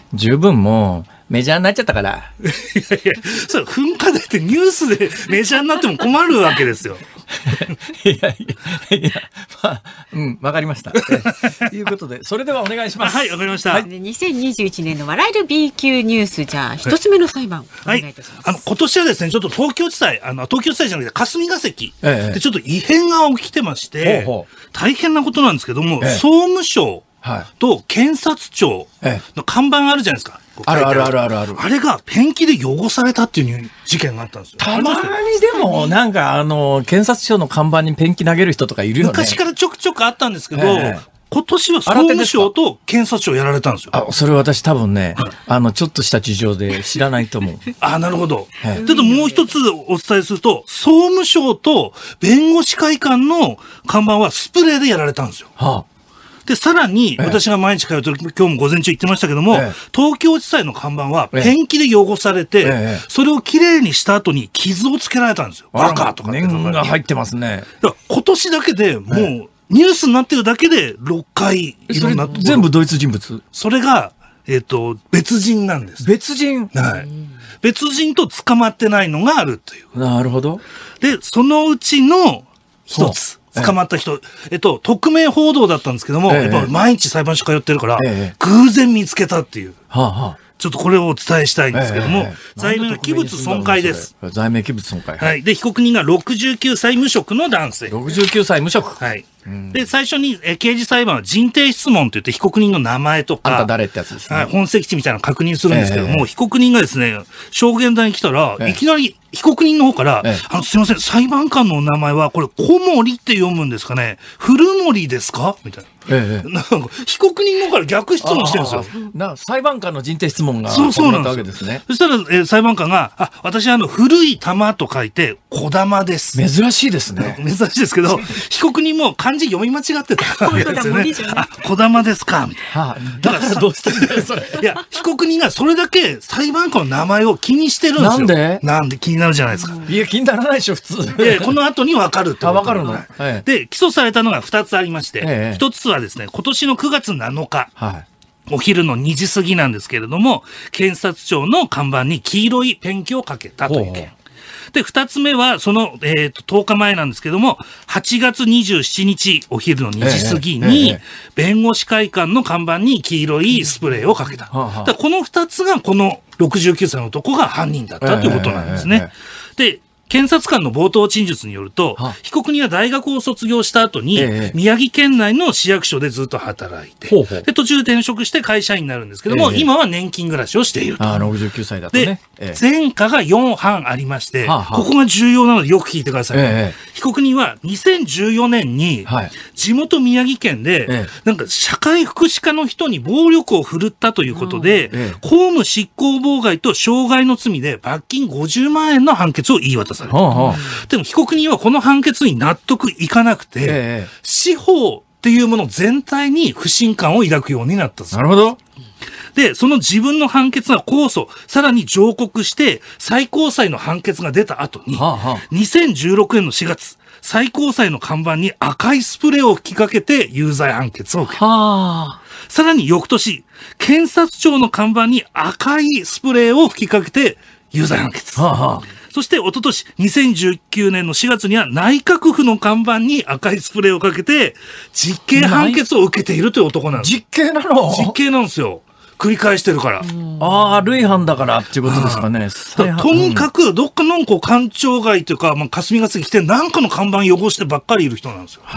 十分もうメジャーになっちゃったから。 いやいや、それ噴火でってニュースでメジャーになっても困るわけですよ。 いやいやいや、まあ、わかりました。ということで、それではお願いします。 はい、わかりました。 2021年の笑える B 級ニュース、じゃあ、一つ目の裁判、お願いいたします。 今年はですね、ちょっと東京地裁じゃなくて、霞が関でちょっと異変が起きてまして、大変なことなんですけども、総務省と検察庁の看板あるじゃないですか。 ある。 あれがペンキで汚されたっていう事件があったんですよ。 たまにでも、なんか検察庁の看板にペンキ投げる人とかいるよね。 昔からちょくちょくあったんですけど、今年は総務省と検察庁やられたんですよ。 それ私多分ね、ちょっとした事情で知らないと思う。 なるほど。ちょっともう一つお伝えすると、総務省と弁護士会館の看板はスプレーでやられたんですよ。で、さらに、私が毎日通ってる、今日も午前中行ってましたけども、東京地裁の看板はペンキで汚されて、それをきれいにした後に傷をつけられたんですよ。バカとかって。 念が入ってますね。 今年だけでもう、ニュースになってるだけで6回いろんなところ。 全部同一人物？ それが、別人なんです。 別人？ はい。別人と捕まってないのがあるという。 なるほど。 で、そのうちの一つ。捕まった人、匿名報道だったんですけども、やっぱ毎日裁判所通ってるから、偶然見つけたっていう。ちょっとこれをお伝えしたいんですけども、罪名器物損壊です。 罪名器物損壊。 はい。で、被告人が69歳無職の男性。 69歳無職。 はい。で、最初に、刑事裁判は人定質問といって、被告人の名前とか、 あんた誰ってやつですね。 はい。本籍地みたいなの確認するんですけども、被告人がですね、証言台に来たら、いきなり、被告人の方から、すいません、裁判官のお名前は、これ、小森って読むんですかね、古森ですかみたいな。なんか被告人の方から逆質問してるんですよ。 裁判官の人定質問がそうなんですね。 そしたら、裁判官が、私古い玉と書いて、小玉です。 珍しいですね。 珍しいですけど、被告人も漢字読み間違ってたわけですよね。小玉ですかみたいな。 だからどうしてんだよ、それ。 いや、被告人がそれだけ裁判官の名前を気にしてるんですよ。なんで気になるじゃないですか。 いや、気にならないでしょ、普通。 いや、この後に分かるってこと。 分かるの。 で、起訴されたのが2つありまして、1つはですね、今年の9月7日、お昼の2時過ぎなんですけれども、検察庁の看板に黄色いペンキをかけたという件。で、2つ目は、その、10日前なんですけども、8月27日お昼の2時過ぎに、弁護士会館の看板に黄色いスプレーをかけた。この2つが、この69歳の男が犯人だったということなんですね。で、検察官の冒頭陳述によると、被告人は大学を卒業した後に、宮城県内の市役所でずっと働いて、で、途中で転職して会社員になるんですけども、今は年金暮らしをしていると。 69歳だとね。 で、前科が4犯ありまして、ここが重要なのでよく聞いてください。被告人は2014年に、地元宮城県で、なんか社会福祉課の人に暴力を振るったということで、公務執行妨害と傷害の罪で罰金50万円の判決を言い渡す。でも被告人はこの判決に納得いかなくて、司法っていうもの全体に不信感を抱くようになったんです。 なるほど。 で、その自分の判決が控訴、さらに上告して、最高裁の判決が出た後に、2016年の4月、最高裁の看板に赤いスプレーを吹きかけて有罪判決を受けた。さらに翌年、検察庁の看板に赤いスプレーを吹きかけて有罪判決。そして一昨年2019年の4月には内閣府の看板に赤いスプレーをかけて実刑判決を受けているという男なんです。 実刑なの？ 実刑なんですよ。繰り返してるから。 累犯だからっていうことですかね。 とにかく、どっかの官庁街というか、霞が関来て、なんかの看板汚してばっかりいる人なんですよ。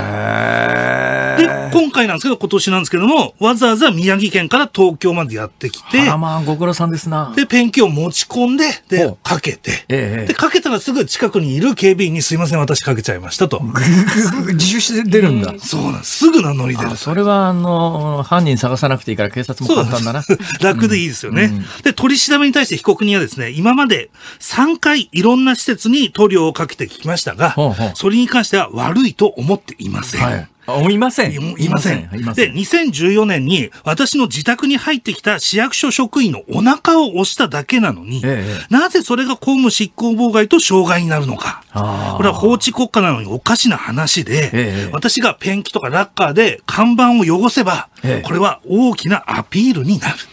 で、今回なんですけど、今年なんですけども、わざわざ宮城県から東京までやってきて、 ご苦労さんですな。 で、ペンキを持ち込んで、で、かけて、で、かけたらすぐ近くにいる警備員にすいません、私かけちゃいましたと。 自首して出るんだ。 そうなんです。すぐ名乗り出る。 それは、犯人探さなくていいから警察も簡単だな。 楽でいいですよね。で、取り調べに対して被告人はですね、今まで3回いろんな施設に塗料をかけてきましたが、それに関しては悪いと思っていません。 いません。 いません。で、2014年に私の自宅に入ってきた市役所職員のお腹を押しただけなのに、なぜそれが公務執行妨害と傷害になるのか。これは法治国家なのにおかしな話で、私がペンキとかラッカーで看板を汚せば、これは大きなアピールになる。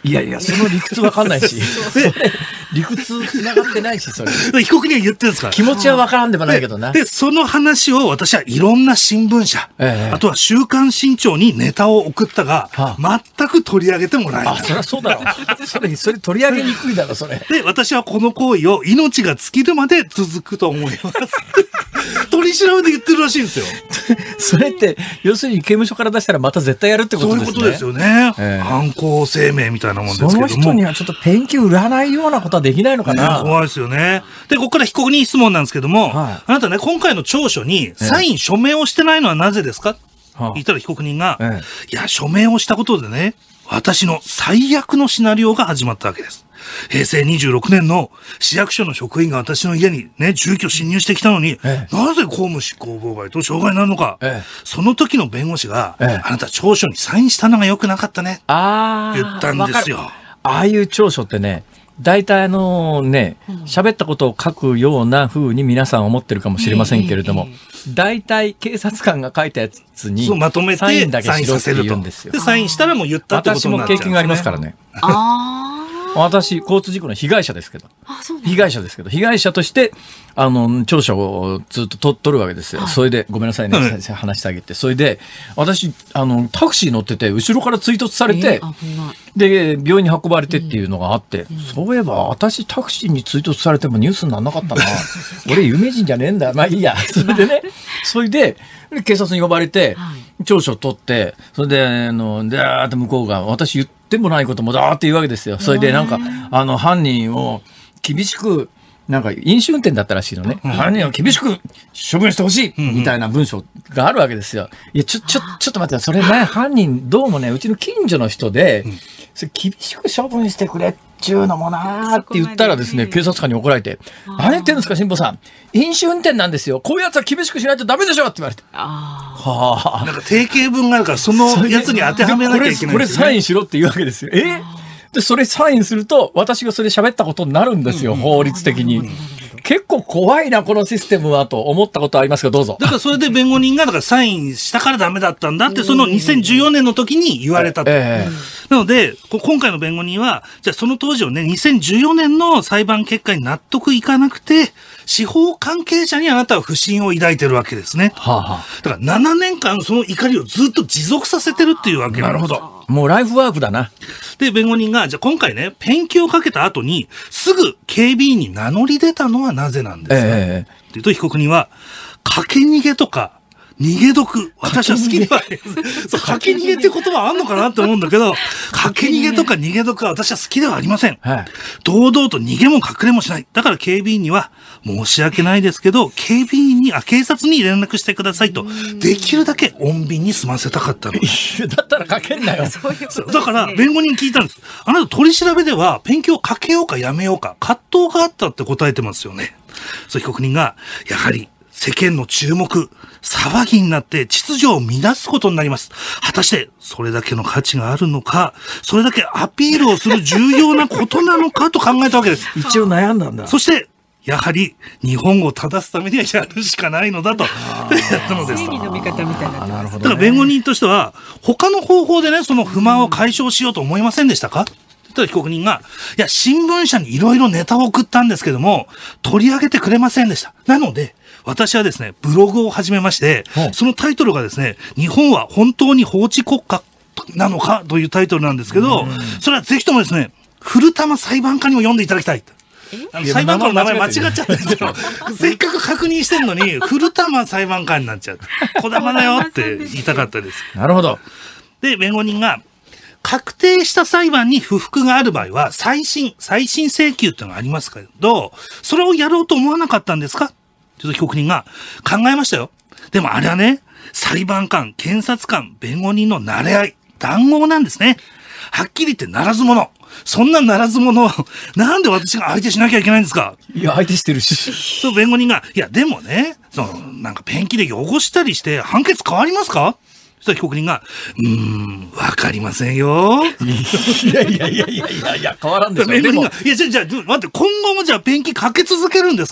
いやいや、その理屈わかんないし。理屈つながってないし、それ。 被告人は言ってるんですから。 気持ちはわからんでもないけどな。 で、その話を私はいろんな新聞社、あとは週刊新潮にネタを送ったが、全く取り上げてもらえない。 そりゃそうだろう。それ取り上げにくいだろ、それ。 で、私はこの行為を命が尽きるまで続くと思います。取り調べで言ってるらしいんですよ。 それって、要するに刑務所から出したらまた絶対やるってことですね。 そういうことですよね。犯行声明みたいなもんですけども。 その人にはちょっとペンキ売らないようなことはできないのかな。 怖いですよね。で、ここから被告人質問なんですけども、あなたね、今回の調書にサイン、署名をしてないのはなぜですか、言ったら被告人が、いや、署名をしたことでね、私の最悪のシナリオが始まったわけです。平成26年の市役所の職員が私の家にね、住居侵入してきたのに、なぜ公務執行妨害と傷害になるのか、その時の弁護士が、あなた調書にサインしたのが良くなかったね、言ったんですよ。 ああいう調書ってね、大体喋ったことを書くような風に皆さん思ってるかもしれませんけれども、大体警察官が書いたやつにまとめてサインだけしろって言うんですよ。 で、サインしたらもう言ったってことになっちゃうんですね。 私も経験がありますからね。私、交通事故の被害者ですけど。被害者として、調書をずっと取るわけですよ。それで、ごめんなさいね、話してあげて。それで、私、タクシー乗ってて、後ろから追突されて、で、病院に運ばれてっていうのがあって、そういえば、私、タクシーに追突されてもニュースにならなかったな。俺、有名人じゃねえんだ。まあいいや。それでね、それで、警察に呼ばれて、調書を取って、それで、だーって向こうが、私言ってもないこともだーって言うわけですよ。それでなんか、犯人を厳しく、なんか飲酒運転だったらしいのね。犯人を厳しく処分してほしいみたいな文章があるわけですよ。いや、ちょっと待って、それね、犯人どうもね、うちの近所の人で、それ厳しく処分してくれっちゅうのもなーって言ったらですね、警察官に怒られて、何言ってんですか、辛坊さん。飲酒運転なんですよ。こういうやつは厳しくしないとダメでしょって言われて。 なんか定型文があるから、そのやつに当てはめなきゃいけないですよね。 これサインしろって言うわけですよ。で、それサインすると、私がそれ喋ったことになるんですよ、法律的に。結構怖いな、このシステムはと思ったことありますが、どうぞ。 だからそれで弁護人が、だからサインしたからダメだったんだって、その2014年の時に言われたと。なので、今回の弁護人は、じゃあその当時をね、2014年の裁判結果に納得いかなくて、司法関係者にあなたは不信を抱いてるわけですね。だから7年間その怒りをずっと持続させてるっていうわけなんです。 なるほど。もうライフワークだな。 で、弁護人が、じゃあ今回ね、ペンキをかけた後に、すぐ警備員に名乗り出たのはなぜなんですか、っていうと、被告人は、駆け逃げとか、逃げ毒。私は好きではないです。そう、駆け逃げって言葉あんのかなって思うんだけど、駆け逃げとか逃げ毒は私は好きではありません。堂々と逃げも隠れもしない。だから警備員には、申し訳ないですけど、警察に連絡してくださいと、できるだけ穏便に済ませたかったの。 だったらかけんなよ。 だから、弁護人に聞いたんです。あなた取り調べでは、ペンキをかけようかやめようか、葛藤があったって答えてますよね。そう、被告人が、やはり、世間の注目、騒ぎになって秩序を乱すことになります。果たして、それだけの価値があるのか、それだけアピールをする重要なことなのかと考えたわけです。 一応悩んだんだ。 そして、やはり、日本を正すためにはやるしかないのだと、やったのです。 正義の味方みたいな。 なるほどね。 だから弁護人としては、他の方法でね、その不満を解消しようと思いませんでしたか？被告人が、いや、新聞社にいろいろネタを送ったんですけども、取り上げてくれませんでした。なので、私はですね、ブログを始めまして、そのタイトルがですね、日本は本当に法治国家なのかというタイトルなんですけど、それはぜひともですね、古玉裁判官にも読んでいただきたい。裁判官の名前間違っちゃったんですよ。せっかく確認してんのに、古玉裁判官になっちゃう。小玉だよって言いたかったです。 なるほど。 で、弁護人が、確定した裁判に不服がある場合は、再審請求っていうのがありますけど、それをやろうと思わなかったんですか？ちょっと被告人が、考えましたよ。でもあれはね、裁判官、検察官、弁護人の慣れ合い、談合なんですね。はっきり言ってならず者。そんなならず者を、なんで私が相手しなきゃいけないんですか？ いや、相手してるし。 そう、弁護人が、いや、でもね、なんかペンキで汚したりして判決変わりますか？そしたら被告人が、わかりませんよ。 いや、変わらんでしょ。 弁護人が、いや、じゃあ、待って、今後もじゃあペンキかけ続けるんですか？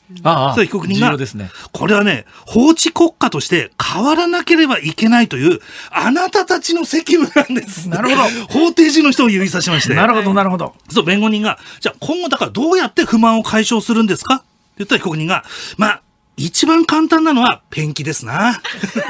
それ被告人が、 ね、 これはね、法治国家として変わらなければいけないという、あなたたちの責務なんです。 なるほど。 法廷時の人を指さしまして。 なるほど、なるほど。 そう、弁護人が、じゃあ今後だからどうやって不満を解消するんですかって言ったら被告人が、まあ、一番簡単なのはペンキですな。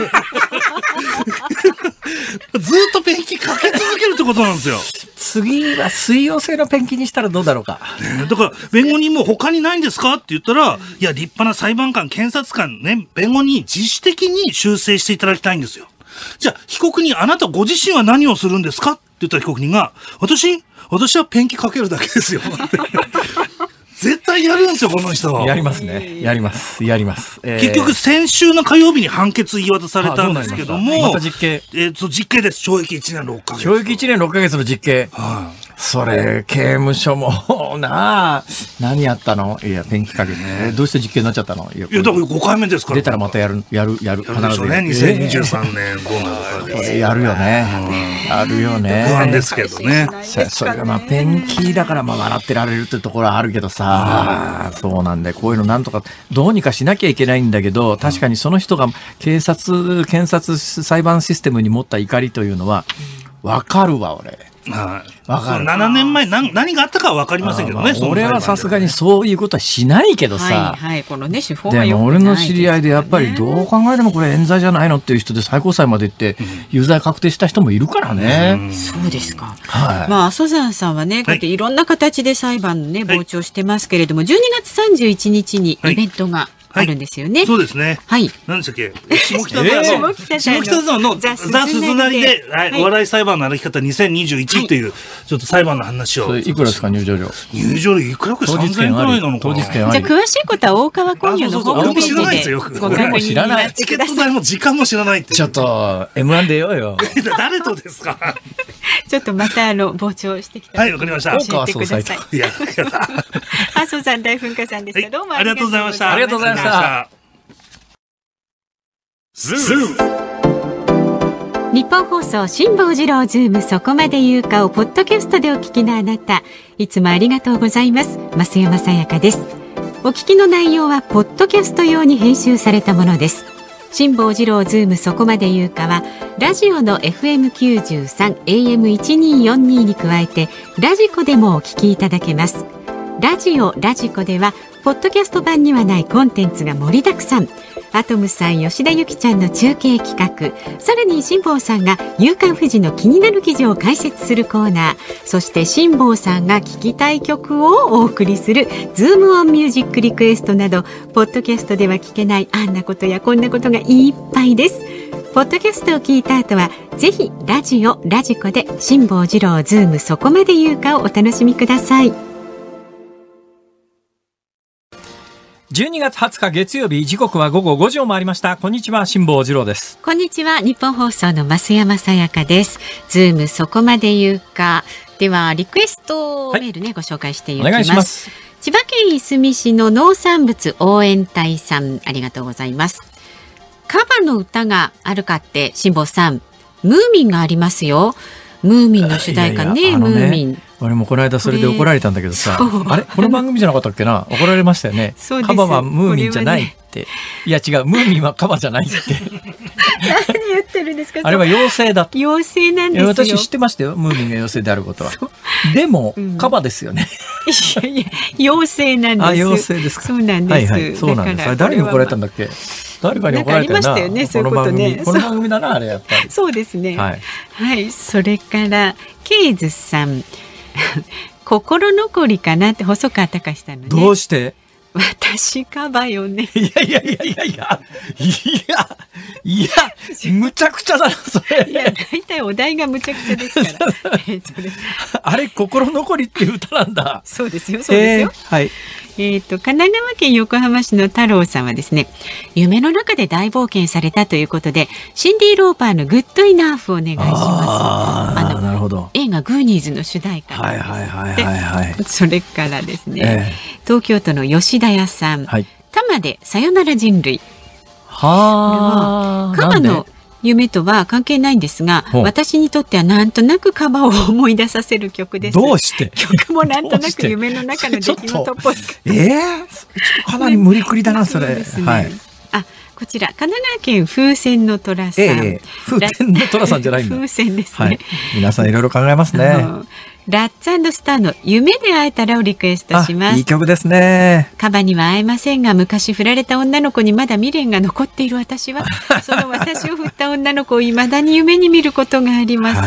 ずっとペンキかけ続けるってことなんですよ。 次は水溶性のペンキにしたらどうだろうか。 だから弁護人も他にないんですかって言ったら、いや立派な裁判官、検察官ね、弁護人に自主的に修正していただきたいんですよ。じゃあ被告人、あなたご自身は何をするんですかって言ったら被告人が、私はペンキかけるだけですよ。絶対やるんですよ、この人。 やりますね。やります。 結局、先週の火曜日に判決言い渡されたんですけども。 また実刑。 実刑です。懲役1年6ヶ月。 懲役1年6ヶ月の実刑。それ、刑務所も何やったの？いや、ペンキかけて。どうして実刑になっちゃったの？ いや、だから5回目ですから。 出たらまたやる。必ず。 ね、2023年どうなるかで。 これやるよね。あるよね。 不安ですけどね。 それがまあ、ペンキだからまあ笑ってられるってところはあるけどさ、そうなんで、こういうのなんとか、どうにかしなきゃいけないんだけど、確かにその人が検察、裁判システムに持った怒りというのは、わかるわ、俺。 7年前何があったかは分かりませんけどね。 俺はさすがにそういうことはしないけどさ、 このね、手法はでも俺の知り合いでやっぱりどう考えてもこれ冤罪じゃないのっていう人で最高裁まで行って有罪確定した人もいるからね。 そうですか。まあ阿蘇山さんはね、こうやっていろんな形で裁判のね傍聴してますけれども、12月31日にイベントがあるんですよね。 そうですね。 はい。 何でしたっけ？下北沢のザ・鈴なりで、お笑い裁判の歩き方2021という、ちょっと裁判の話を。 いくらですか、入場料？ 入場料いくらくらい3000円くらいなのかな。 じゃあ詳しいことは大川工業のホームページでご確認になってください。 チケット代も時間も知らないって。 ちょっと M1 出ようよ。 誰とですか？ ちょっとまた傍聴してきた。 はい、わかりました。 教えてください。 いや、 阿蘇山大噴火さんでした。どうもありがとうございました。 ありがとうございました。 日本放送辛坊治郎ズームそこまで言うかをポッドキャストでお聞きのあなた、いつもありがとうございます。増山さやかです。お聞きの内容はポッドキャスト用に編集されたものです。辛坊治郎ズームそこまで言うかはラジオの FM93 AM1242 に加えてラジコでもお聞きいただけます。ラジコではポッドキャスト版にはないコンテンツが盛りだくさん。アトムさん、吉田ゆきちゃんの中継企画、さらに辛坊さんが夕刊フジの気になる記事を解説するコーナー、そして辛坊さんが聴きたい曲をお送りするズームオンミュージックリクエストなど、ポッドキャストでは聞けないあんなことやこんなことがいっぱいです。ポッドキャストを聞いた後はぜひラジコで辛坊治郎ズームそこまで言うかをお楽しみください。 12月20日月曜日、時刻は午後5時を回りました。こんにちは、辛坊治郎です。 こんにちは、日本放送の増山さやかです。ズームそこまで言うか。ではリクエストメールね、ご紹介していきます。お願いします。千葉県いすみ市の農産物応援隊さん、ありがとうございます。カバの歌があるかって辛坊さん、ムーミンがありますよ。ムーミンの主題歌ね、ムーミン。 俺もこの間それで怒られたんだけどさ、あれこの番組じゃなかったっけな、怒られましたよね。カバはムーミンじゃないって、いや違う、ムーミンはカバじゃないって何言ってるんですか。 あれは妖精だ。 妖精なんですよ。 私知ってましたよ、ムーミンが妖精であることは。でも、カバですよね。 いや妖精なんです。 妖精ですか。 そうなんです。 はいはい、そうなんです。誰に怒られたんだっけ。誰かに怒られたよな。 ありましたよね、そういうことね。 この番組だな、あれやっぱり。 そうですね。 はい。 はい、それからケイズさん。心残りかなって細川たかしさんのね。 どうして？ 私カバよね。 いやむちゃくちゃだなそれ。 いや大体お題がむちゃくちゃですから。 あれ心残りっていう歌なんだ。 そうですよ、そうですよ。 はい。 神奈川県横浜市の太郎さんはですね、夢の中で大冒険されたということでシンディ・ローパーのグッドイナーフをお願いします。 なるほど。 映画グーニーズの主題歌。 はい。 それからですね、東京都の吉田屋さん、多摩でさよなら人類。 はあ。 カバの夢とは関係ないんですが、私にとってはなんとなくカバを思い出させる曲です。 どうして曲もなんとなく夢の中の出来事っぽい。 かなり無理くりだなそれ。はい。 こちら神奈川県風船の虎さん。 風船の虎さんじゃないんだ。 風船ですね。 皆さんいろいろ考えますね。 ラッツ&スターの夢で会えたらをリクエストします。 いい曲ですね。 カバには会えませんが、昔振られた女の子にまだ未練が残っている私は、その私を振った女の子を未だに夢に見ることがあります。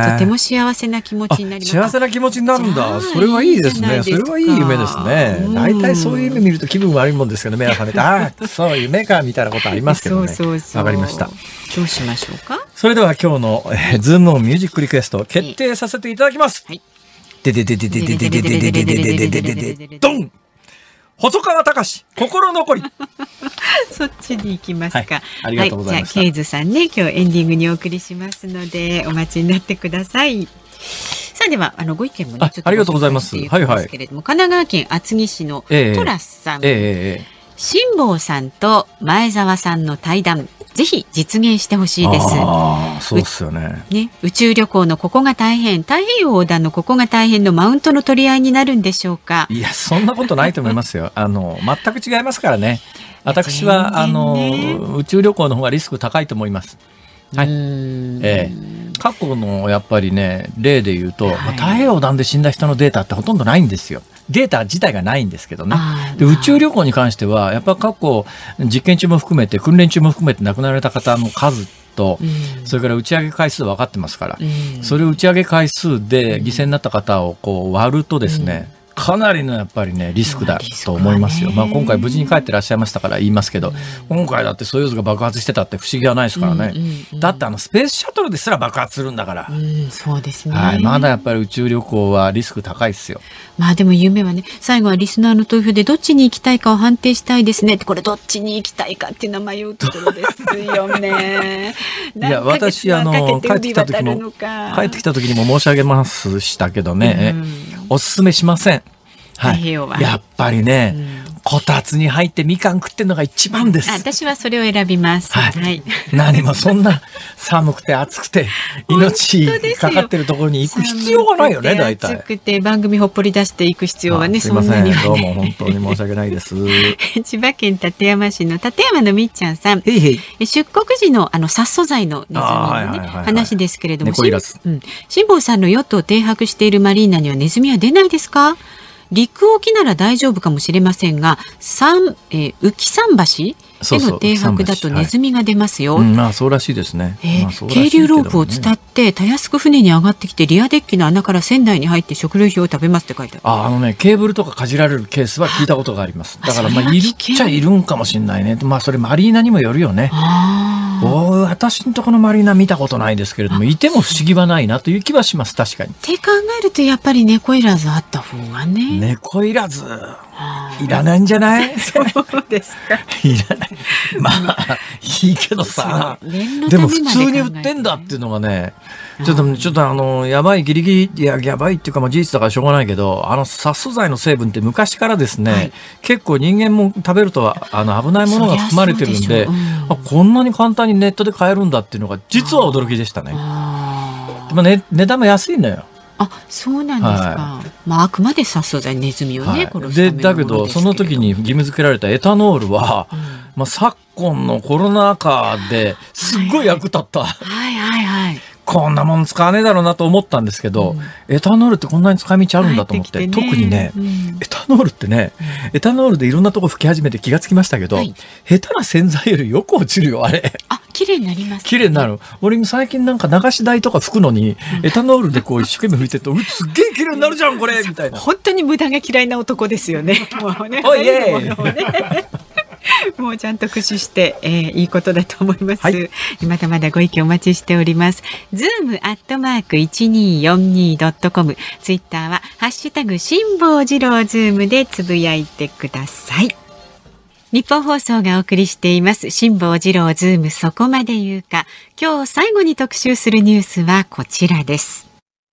とても幸せな気持ちになります。 幸せな気持ちになるんだ。それはいいですね。それはいい夢ですね。大体そういう夢見ると気分悪いもんですけど、目が覚めて、そう夢かみたいなことありますけどね。わかりました。 どうしましょうか。 それでは今日のズームオンミュージックリクエスト決定させていただきます。でででででででででででででででドン。細川隆心残り。 そっちに行きますか。 ありがとうございます。 じゃあケイズさんね、今日エンディングにお送りしますのでお待ちになってください。さあではご意見もねちょっとありがとうございます。 はいはい。神奈川県厚木市のトラスさん、辛坊さんと前澤さんの対談。ぜひ実現してほしいです。 そうですよね。 宇宙旅行のここが大変、太平洋横断のここが大変のマウントの取り合いになるんでしょうか。 いやそんなことないと思いますよ。全く違いますからね。私は宇宙旅行の方がリスク高いと思います。はい。過去のやっぱりね例で言うと、太平洋横断で死んだ人のデータってほとんどないんですよ。データ自体がないんですけどね。で宇宙旅行に関してはやっぱ過去実験中も含めて訓練中も含めて亡くなられた方の数と、それから打ち上げ回数分かってますから、それを打ち上げ回数で犠牲になった方をこう割るとですね、かなりのやっぱりねリスクだと思いますよ。今回無事に帰ってらっしゃいましたから言いますけど、今回だってソユーズが爆発してたって不思議はないですからね。だってスペースシャトルですら爆発するんだから。 そうですね。 まだやっぱり宇宙旅行はリスク高いですよ。 でも夢はね、最後はリスナーの投票でどっちに行きたいかを判定したいですねって。これどっちに行きたいかっていうのは迷うところですよね。 いや私帰ってきた時にも申し上げましたけどね、おすすめしません。やっぱりね、こたつに入ってみかん食ってるのが一番です。 私はそれを選びます。 何もそんな寒くて暑くて命かかってるところに行く必要がないよね。大体暑くて番組ほっぽり出していく必要はね、 そんなにはどうも本当に申し訳ないです。 千葉県館山市の館山のみっちゃんさん、出国時の殺素剤のネズミのね話ですけれども、辛坊さんのヨットを停泊しているマリーナにはネズミは出ないですか。陸沖なら大丈夫かもしれませんが、浮き桟橋での停泊だとネズミが出ますよ。 そうらしいですね。 係留ロープを伝ってたやすく船に上がってきて、リアデッキの穴から船内に入って食料品を食べますって書いてある。 ケーブルとかかじられるケースは聞いたことがあります。だからいるっちゃいるんかもしれないね。それマリーナにもよるよね。私のところのマリーナ見たことないですけれども、いても不思議はないなという気はします。確かに。 って考えるとやっぱり猫いらずあった方がね。 猫いらずいらないんじゃない？ そうですか。 いらない。いいけどさ、でも普通に売ってんだっていうのがね、ちょっとやばいギリギリ、やばいっていうか事実だからしょうがないけど、殺素剤の成分って昔からですね、結構人間も食べると危ないものが含まれてるんで、こんなに簡単にネットで買えるんだっていうのが実は驚きでしたね。値段も安いのよ。 そうなんですか。あくまで殺素剤ネズミをね、殺すためのものですけれども。 だけどその時に義務付けられたエタノールは、昨今のコロナ禍ですっごい役立った。こんなもん使わねえだろうなと思ったんですけど、エタノールってこんなに使い道あるんだと思って、特にね、エタノールってね、エタノールでいろんなとこ吹き始めて気がつきましたけど、下手な洗剤よりよく落ちるよあれ。 綺麗になります。 綺麗になる。俺も最近なんか流し台とか拭くのにエタノールでこう一生懸命拭いてると、すっげえ綺麗になるじゃんこれみたいな。 本当に無駄が嫌いな男ですよね。 おいえもうちゃんと駆使して、いいことだと思います。まだまだご意見お待ちしております。zoom@1242.com、ツイッターはハッシュタグ辛坊治郎ズームでつぶやいてください。日本放送がお送りしています辛坊治郎ズームそこまで言うか。今日最後に特集するニュースはこちらです。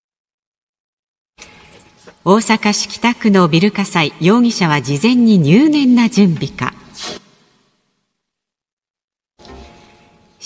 大阪市北区のビル火災、容疑者は事前に入念な準備か。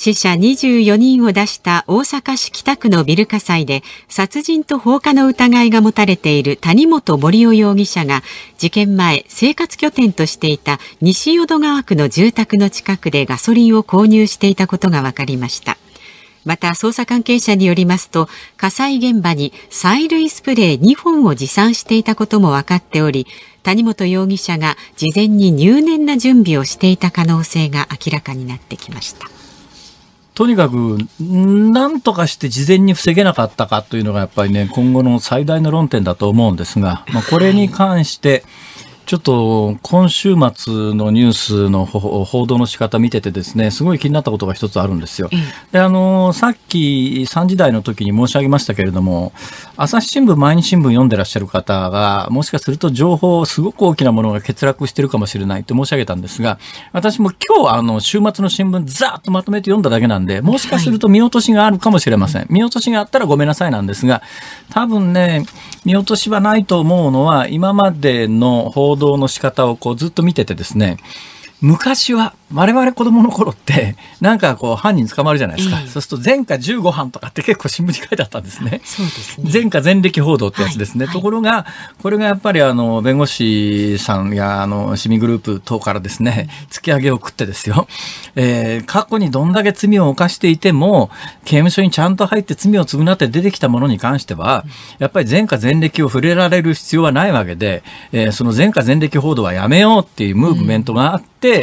死者24人を出した大阪市北区のビル火災で殺人と放火の疑いが持たれている谷本盛雄容疑者が事件前生活拠点としていた西淀川区の住宅の近くでガソリンを購入していたことが分かりました。また捜査関係者によりますと火災現場に催涙スプレー2本を持参していたことも分かっており、谷本容疑者が事前に入念な準備をしていた可能性が明らかになってきました。 とにかく何とかして事前に防げなかったかというのがやっぱりね、今後の最大の論点だと思うんですが、これに関してちょっと今週末のニュースの報道の仕方見ててですね、すごい気になったことが一つあるんですよ。で、さっき3時台の時に申し上げましたけれども、朝日新聞、毎日新聞読んでらっしゃる方が、もしかすると情報、すごく大きなものが欠落してるかもしれないと申し上げたんですが、私も今日週末の新聞ざーっとまとめて読んだだけなんで、もしかすると見落としがあるかもしれません。見落としがあったらごめんなさいなんですが、多分ね、見落としはないと思うのは、今までの報道の仕方をずっと見ててですね、昔は我々子供の頃ってなんか犯人捕まるじゃないですか、そうすると前科15犯とかって結構新聞に書いてあったんですね。 そうですね、 前科前歴報道ってやつですね、ところがこれがやっぱり弁護士さんや市民グループ等からですね、突き上げを食ってですよ、過去にどんだけ罪を犯していても刑務所にちゃんと入って罪を償って出てきたものに関してはやっぱり前科前歴を触れられる必要はないわけで、その前科前歴報道はやめようっていうムーブメントがあって、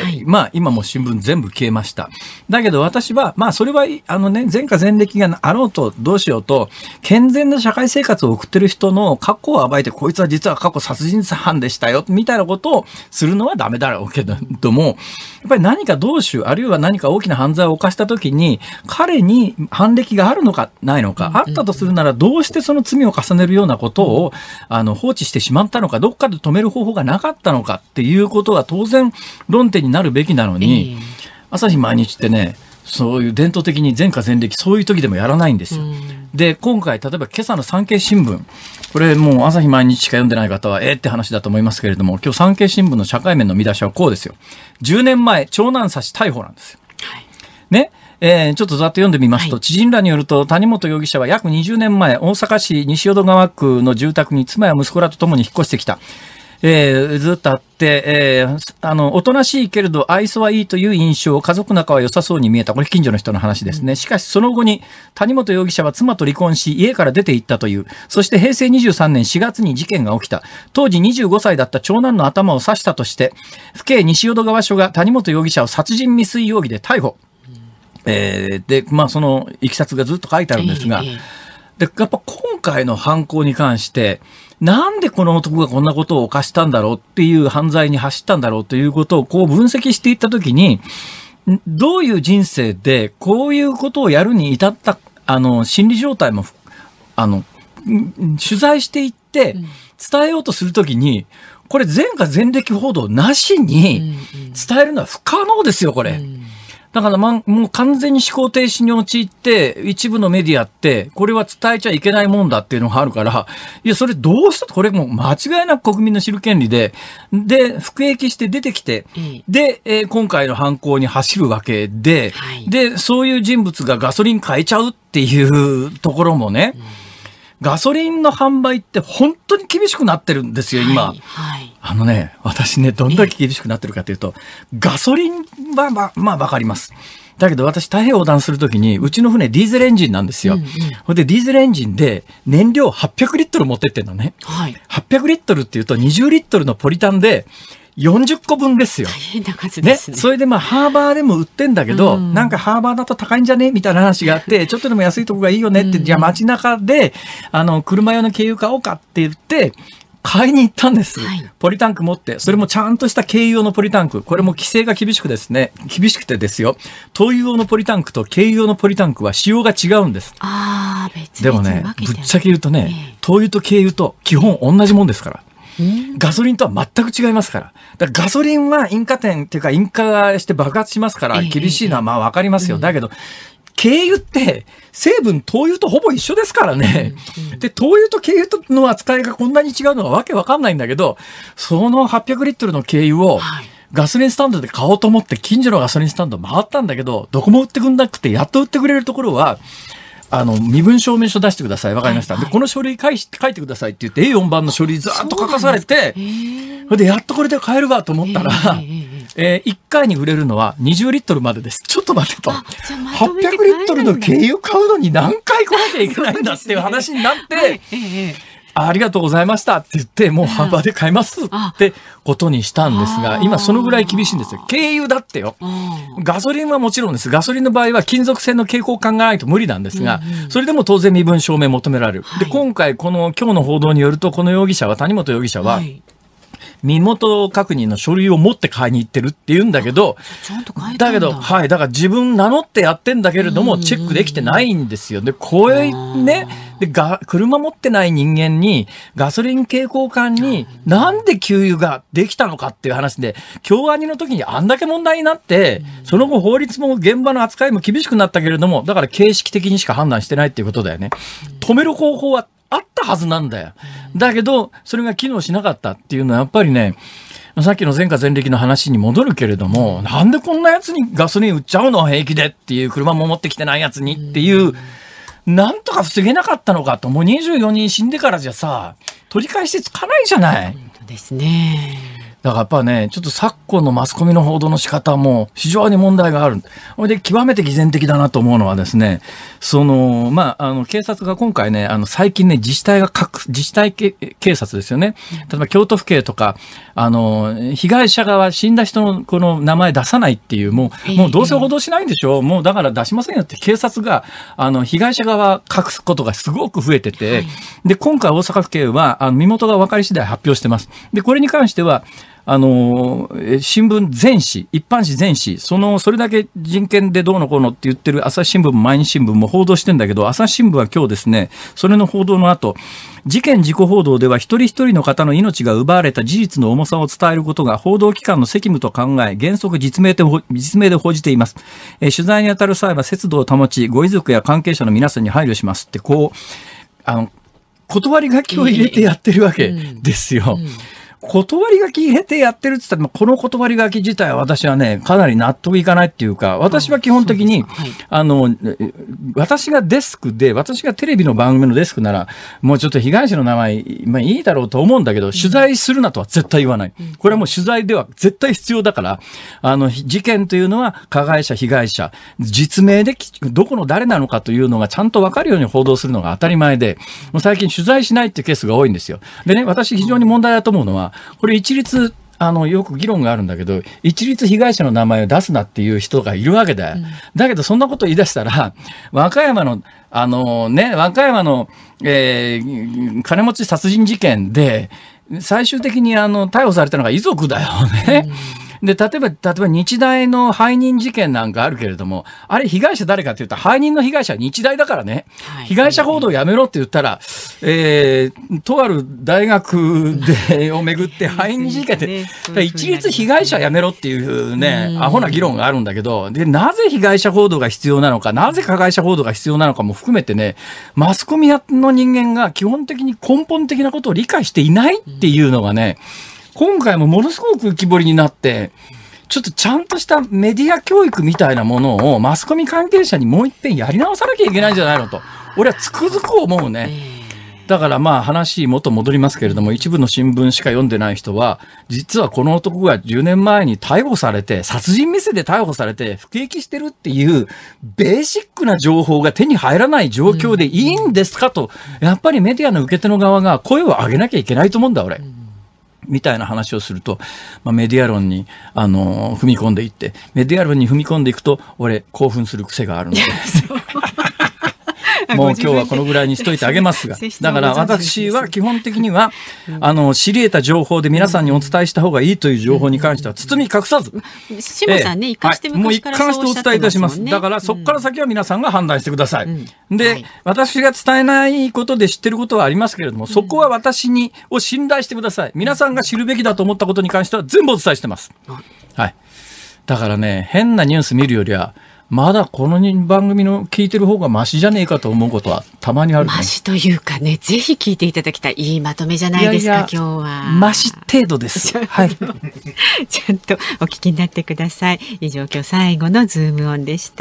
今も新聞全部消えました。だけど私はそれは前科前歴があろうとどうしようと健全な社会生活を送ってる人の過去を暴いて、こいつは実は過去殺人犯でしたよみたいなことをするのはダメだろうけども、やっぱり何か同種あるいは何か大きな犯罪を犯した時に彼に犯歴があるのかないのか、あったとするならどうしてその罪を重ねるようなことを放置してしまったのか、どっかで止める方法がなかったのかっていうことは当然論点になるべきなのに、朝日毎日ってね、そういう伝統的に前科前歴そういう時でもやらないんですよ。で、今回例えば今朝の産経新聞、これもう朝日毎日しか読んでない方はって話だと思いますけれども、今日産経新聞の社会面の見出しはこうですよ。10年前長男刺し逮捕なんですよ、ね。ちょっとざっと読んでみますと、知人らによると谷本容疑者は約20年前大阪市西淀川区の住宅に妻や息子らと共に引っ越してきた。ずっとあって、おとなしいけれど愛想はいいという印象、家族仲は良さそうに見えた。これ近所の人の話ですね。しかしその後に谷本容疑者は妻と離婚し家から出て行ったという。そして平成23年4月に事件が起きた。当時25歳だった長男の頭を刺したとして府警西淀川署が谷本容疑者を殺人未遂容疑で逮捕。でそのいきさつがずっと書いてあるんですが、でやっぱ今回の犯行に関してなんでこの男がこんなことを犯したんだろうっていう犯罪に走ったんだろうということを分析していったときに、どういう人生でこういうことをやるに至った心理状態も取材していって伝えようとするときに、これ前科前歴報道なしに伝えるのは不可能ですよこれ。だからもう完全に思考停止に陥って一部のメディアってこれは伝えちゃいけないもんだっていうのがあるから、いやそれどうしたこれもう間違いなく国民の知る権利で服役して出てきて、で、今回の犯行に走るわけで、でそういう人物がガソリン買えちゃうっていうところもね、ガソリンの販売って本当に厳しくなってるんですよ今。私ねどんだけ厳しくなってるかというと、ガソリンはわかります。だけど私太平洋横断するときにうちの船ディーゼルエンジンなんですよ。ほんでディーゼルエンジンで燃料800リットル持ってってんのね。800リットルっていうと20リットルのポリタンで40個分ですよ。大変な数ですね。 それでハーバーでも売ってんだけど、なんかハーバーだと高いんじゃねみたいな話があって、ちょっとでも安いとこがいいよねって、じゃあ街中で車用の軽油買おうかって言って買いに行ったんです、ポリタンク持って。それもちゃんとした軽油用のポリタンク。これも規制が厳しくてですよ、灯油用のポリタンクと軽油用のポリタンクは仕様が違うんです。 別でもね、ぶっちゃけ言うとね、灯油と軽油と基本同じもんですから。ガソリンとは全く違いますから。だからガソリンは引火点っていうか引火して爆発しますから厳しいのはわかりますよ。だけど軽油って成分灯油とほぼ一緒ですからね。で灯油と軽油の扱いがこんなに違うのはわけわかんないんだけど、その800リットルの軽油をガソリンスタンドで買おうと思って近所のガソリンスタンド回ったんだけど、どこも売ってくんなくて、やっと売ってくれるところは、身分証明書出してください。わかりました。で、この書類書いてくださいって言って、A4 番の書類ずーっと書かされて、それでやっとこれで買えるわと思ったら、1回に売れるのは20リットルまでです。ちょっと待ってと。800リットルの軽油買うのに何回来なきゃいけないんだっていう話になって、ありがとうございましたって言って、もう販売で買いますってことにしたんですが、今そのぐらい厳しいんですよ。軽油だってよ。ガソリンはもちろんです。ガソリンの場合は金属製の携行缶がないと無理なんですが、それでも当然身分証明求められる。で、今回今日の報道によると、この谷本容疑者は、身元確認の書類を持って買いに行ってるって言うんだけど、だから自分名乗ってやってんだけれども、チェックできてないんですよ。で、これね、車持ってない人間に、ガソリン携行缶に、なんで給油ができたのかっていう話で、京アニの時にあんだけ問題になって、その後法律も現場の扱いも厳しくなったけれども、だから形式的にしか判断してないっていうことだよね。止める方法はあったはずなんだよ。だけど、それが機能しなかったっていうのはやっぱりね、さっきの前科前歴の話に戻るけれども、なんでこんなやつにガソリン売っちゃうの平気でっていう、車も持ってきてないやつにっていう、なんとか防げなかったのかと。もう24人死んでからじゃさ、取り返しつかないじゃない。 本当ですね。 だからやっぱね、ちょっと昨今のマスコミの報道の仕方も非常に問題がある。それで極めて偽善的だなと思うのはですね、警察が今回ね、最近ね、自治体警察ですよね。例えば京都府警とか、被害者側、死んだ人のこの名前出さないっていう、もうどうせ報道しないんでしょ。もうだから出しませんよって警察が、被害者側隠すことがすごく増えてて、で、今回大阪府警は、身元が分かり次第発表してます。で、これに関しては、新聞全紙、一般紙全紙、それだけ人権でどうのこうのって言ってる朝日新聞も毎日新聞も報道してんだけど、朝日新聞は今日ですね、それの報道の後、事件事故報道では一人一人の方の命が奪われた事実の重さを伝えることが報道機関の責務と考え、原則実名で報じています。取材に当たる際は節度を保ち、ご遺族や関係者の皆さんに配慮しますって、断り書きを入れてやってるわけですよ。断り書き入れてやってるって言ったら、この断り書き自体は私はね、かなり納得いかないっていうか、私は基本的に、私がデスクで、私がテレビの番組のデスクなら、もうちょっと被害者の名前、いいだろうと思うんだけど、取材するなとは絶対言わない。これはもう取材では絶対必要だから、事件というのは加害者、被害者、実名でどこの誰なのかというのがちゃんと分かるように報道するのが当たり前で、もう最近取材しないっていうケースが多いんですよ。でね、私非常に問題だと思うのは、これ一律よく議論があるんだけど、一律被害者の名前を出すなっていう人がいるわけだよ。だけどそんなこと言い出したら、和歌山の金持ち殺人事件で最終的に逮捕されたのが遺族だよね。で、例えば日大の背任事件なんかあるけれども、あれ被害者誰かって言ったら、背任の被害者は日大だからね。被害者報道やめろって言ったら、とある大学をめぐって背任事件で、一律被害者やめろっていうね、アホな議論があるんだけど、で、なぜ被害者報道が必要なのか、なぜ加害者報道が必要なのかも含めてね、マスコミの人間が基本的に根本的なことを理解していないっていうのがね、今回もものすごく浮き彫りになって、ちょっとちゃんとしたメディア教育みたいなものをマスコミ関係者にもう一遍やり直さなきゃいけないんじゃないのと、俺はつくづく思うね。だから話元戻りますけれども、一部の新聞しか読んでない人は、実はこの男が10年前に逮捕されて、殺人未遂で逮捕されて服役してるっていうベーシックな情報が手に入らない状況でいいんですかと、やっぱりメディアの受け手の側が声を上げなきゃいけないと思うんだ、俺。みたいな話をすると、メディア論に踏み込んでいって、メディア論に踏み込んでいくと俺興奮する癖があるのでもう今日はこのぐらいにしといてあげますが、だから私は基本的には知り得た情報で皆さんにお伝えした方がいいという情報に関しては包み隠さず、 下さんね、一貫して昔からそうおっしゃってますもんね。もう一貫してお伝えいたします。だからそこから先は皆さんが判断してください。で、私が伝えないことで知ってることはありますけれども、そこは私を信頼してください。皆さんが知るべきだと思ったことに関しては全部お伝えしてます。はい。だからね、変なニュース見るよりはまだこの番組の聞いてる方がマシじゃねえかと思うことはたまにあるね。マシというかね、ぜひ聞いていただきたい。いいまとめじゃないですか、今日は。 マシ程度です。はい。 ちゃんとお聞きになってください。以上、今日最後のズームオンでした。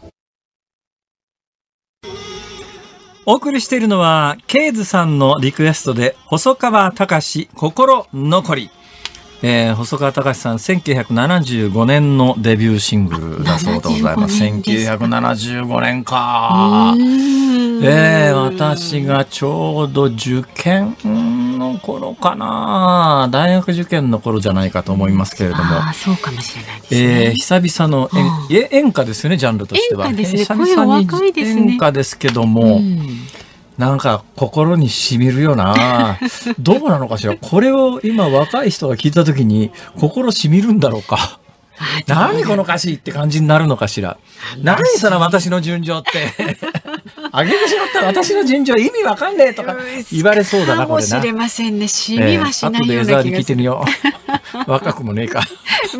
お送りしているのはケイズさんのリクエストで細川たかし心残り。細川たかしさん1975年のデビューシングルだそうでございます。1975年か。私がちょうど受験の頃かな、大学受験の頃じゃないかと思いますけれども、 そうかもしれないですね。 久々の演歌ですよね、ジャンルとしては。 演歌ですね。 久々に演歌ですけども、なんか心にしみるよな。どうなのかしら。これを今若い人が聞いた時に心しみるんだろうか。何この歌詞って感じになるのかしら。何その私の順序ってあげてしまったら私の順序意味わかんねえとか言われそうだな、これな。 かもしれませんね。しみはしないような気がする。後で江沢に聞いてみよう。若くもねえか。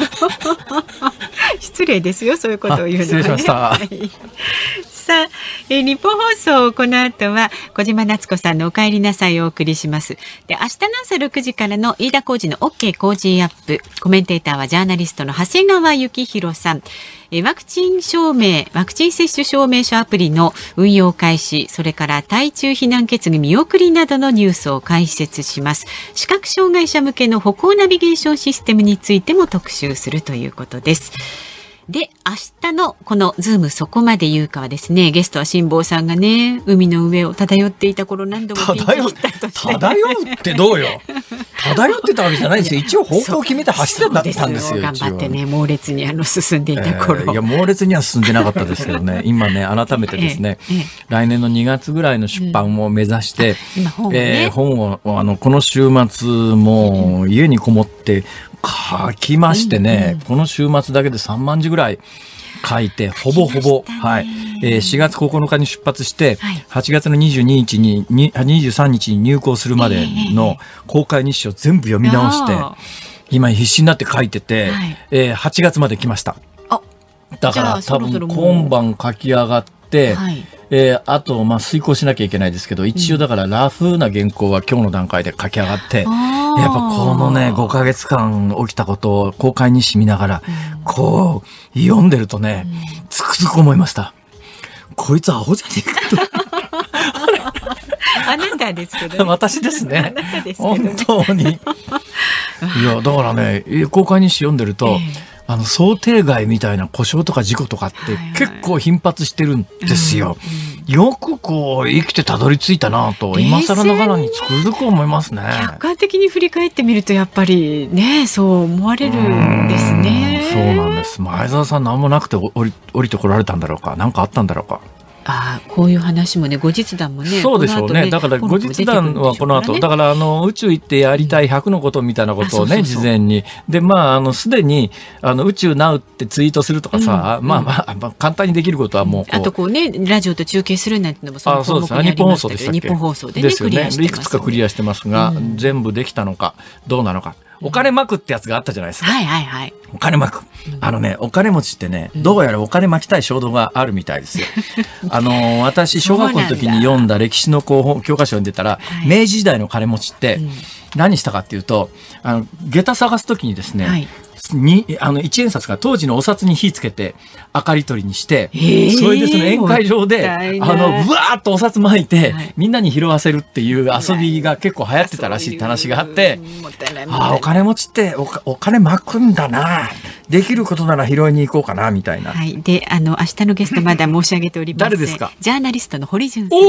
失礼ですよ、そういうことを言うのはね。 失礼しました。 さあ、日本放送、この後は小島夏子さんのお帰りなさいをお送りします。で、明日の朝6時からの飯田浩司の OK 工事アップ。コメンテーターはジャーナリストの長谷川幸宏さん。ワクチン接種証明書アプリの運用開始、それから対中避難決議見送りなどのニュースを解説します。視覚障害者向けの歩行ナビゲーションシステムについても特集するということです。で、明日のこのズームそこまで言うかはですね、ゲストは辛坊さんがね、海の上を漂っていた頃何度もピンチヒッターとして漂ってどうよ。漂ってたわけじゃないですよ。一応方向を決めて走ってたんですよ。 頑張ってね、猛烈に進んでいた頃、 いや猛烈には進んでなかったですけどね。今ね、改めてですね、来年の2月ぐらいの出版を目指して、本をこの週末も家にこもって書きましてね、この週末だけで3万字ぐらい書いて、ほぼほぼ、4月9日に出発して、8月の22日に23日に入校するまでの公開日誌を全部読み直して、今必死になって書いてて、8月まで来ました。だから多分今晩書き上がって、あと遂行しなきゃいけないですけど、一応だからラフな原稿は今日の段階で書き上がって、やっぱこのね5ヶ月間起きたことを公開日誌見ながらこう読んでるとね、つくづく思いました。こいつアホじゃねえかと。 あなたですけどね。 私ですね。本当に。いやだからね、公開日誌読んでると、想定外みたいな故障とか事故とかって結構頻発してるんですよ。よくこう生きてたどり着いたなと今更ながらにつくづく思いますね。 客観的に振り返ってみるとやっぱりね、そう思われるんですね。 そうなんです。前澤さん何もなくて降りてこられたんだろうか、何かあったんだろうか。 こういう話もね、後日談もね。 そうでしょうね。だから後日談はこの後、だから宇宙行ってやりたい100のことみたいなことをね、事前に。で、すでに宇宙ナウってツイートするとかさ、簡単にできることはもう。 あとこうね、ラジオと中継するなんてのもその項目にありましたけど、日本放送でね、クリアしてます。 いくつかクリアしてますが、全部できたのかどうなのか。お金まくってやつがあったじゃないですか。お金まく。お金持ちってね、どうやらお金まきたい衝動があるみたいですよ。私、小学校の時に読んだ歴史の教科書に出たら、明治時代の金持ちって何したかっていうと、下駄探す時にですね、一円札が当時のお札に火つけて明かり取りにして、それでその宴会場でぶわーっとお札巻いて、みんなに拾わせるっていう遊びが結構流行ってたらしいって話があって、お金持ちってお金巻くんだな、できることなら拾いに行こうかなみたいな。 で、明日のゲストまだ申し上げております。 誰ですか？ ジャーナリストの堀潤さんです。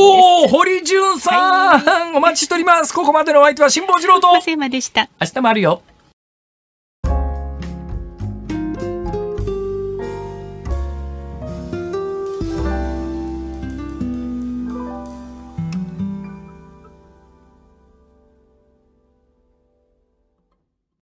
堀潤さん、お待ちしております。ここまでのお相手は辛坊治郎と増山でした。 明日もあるよ。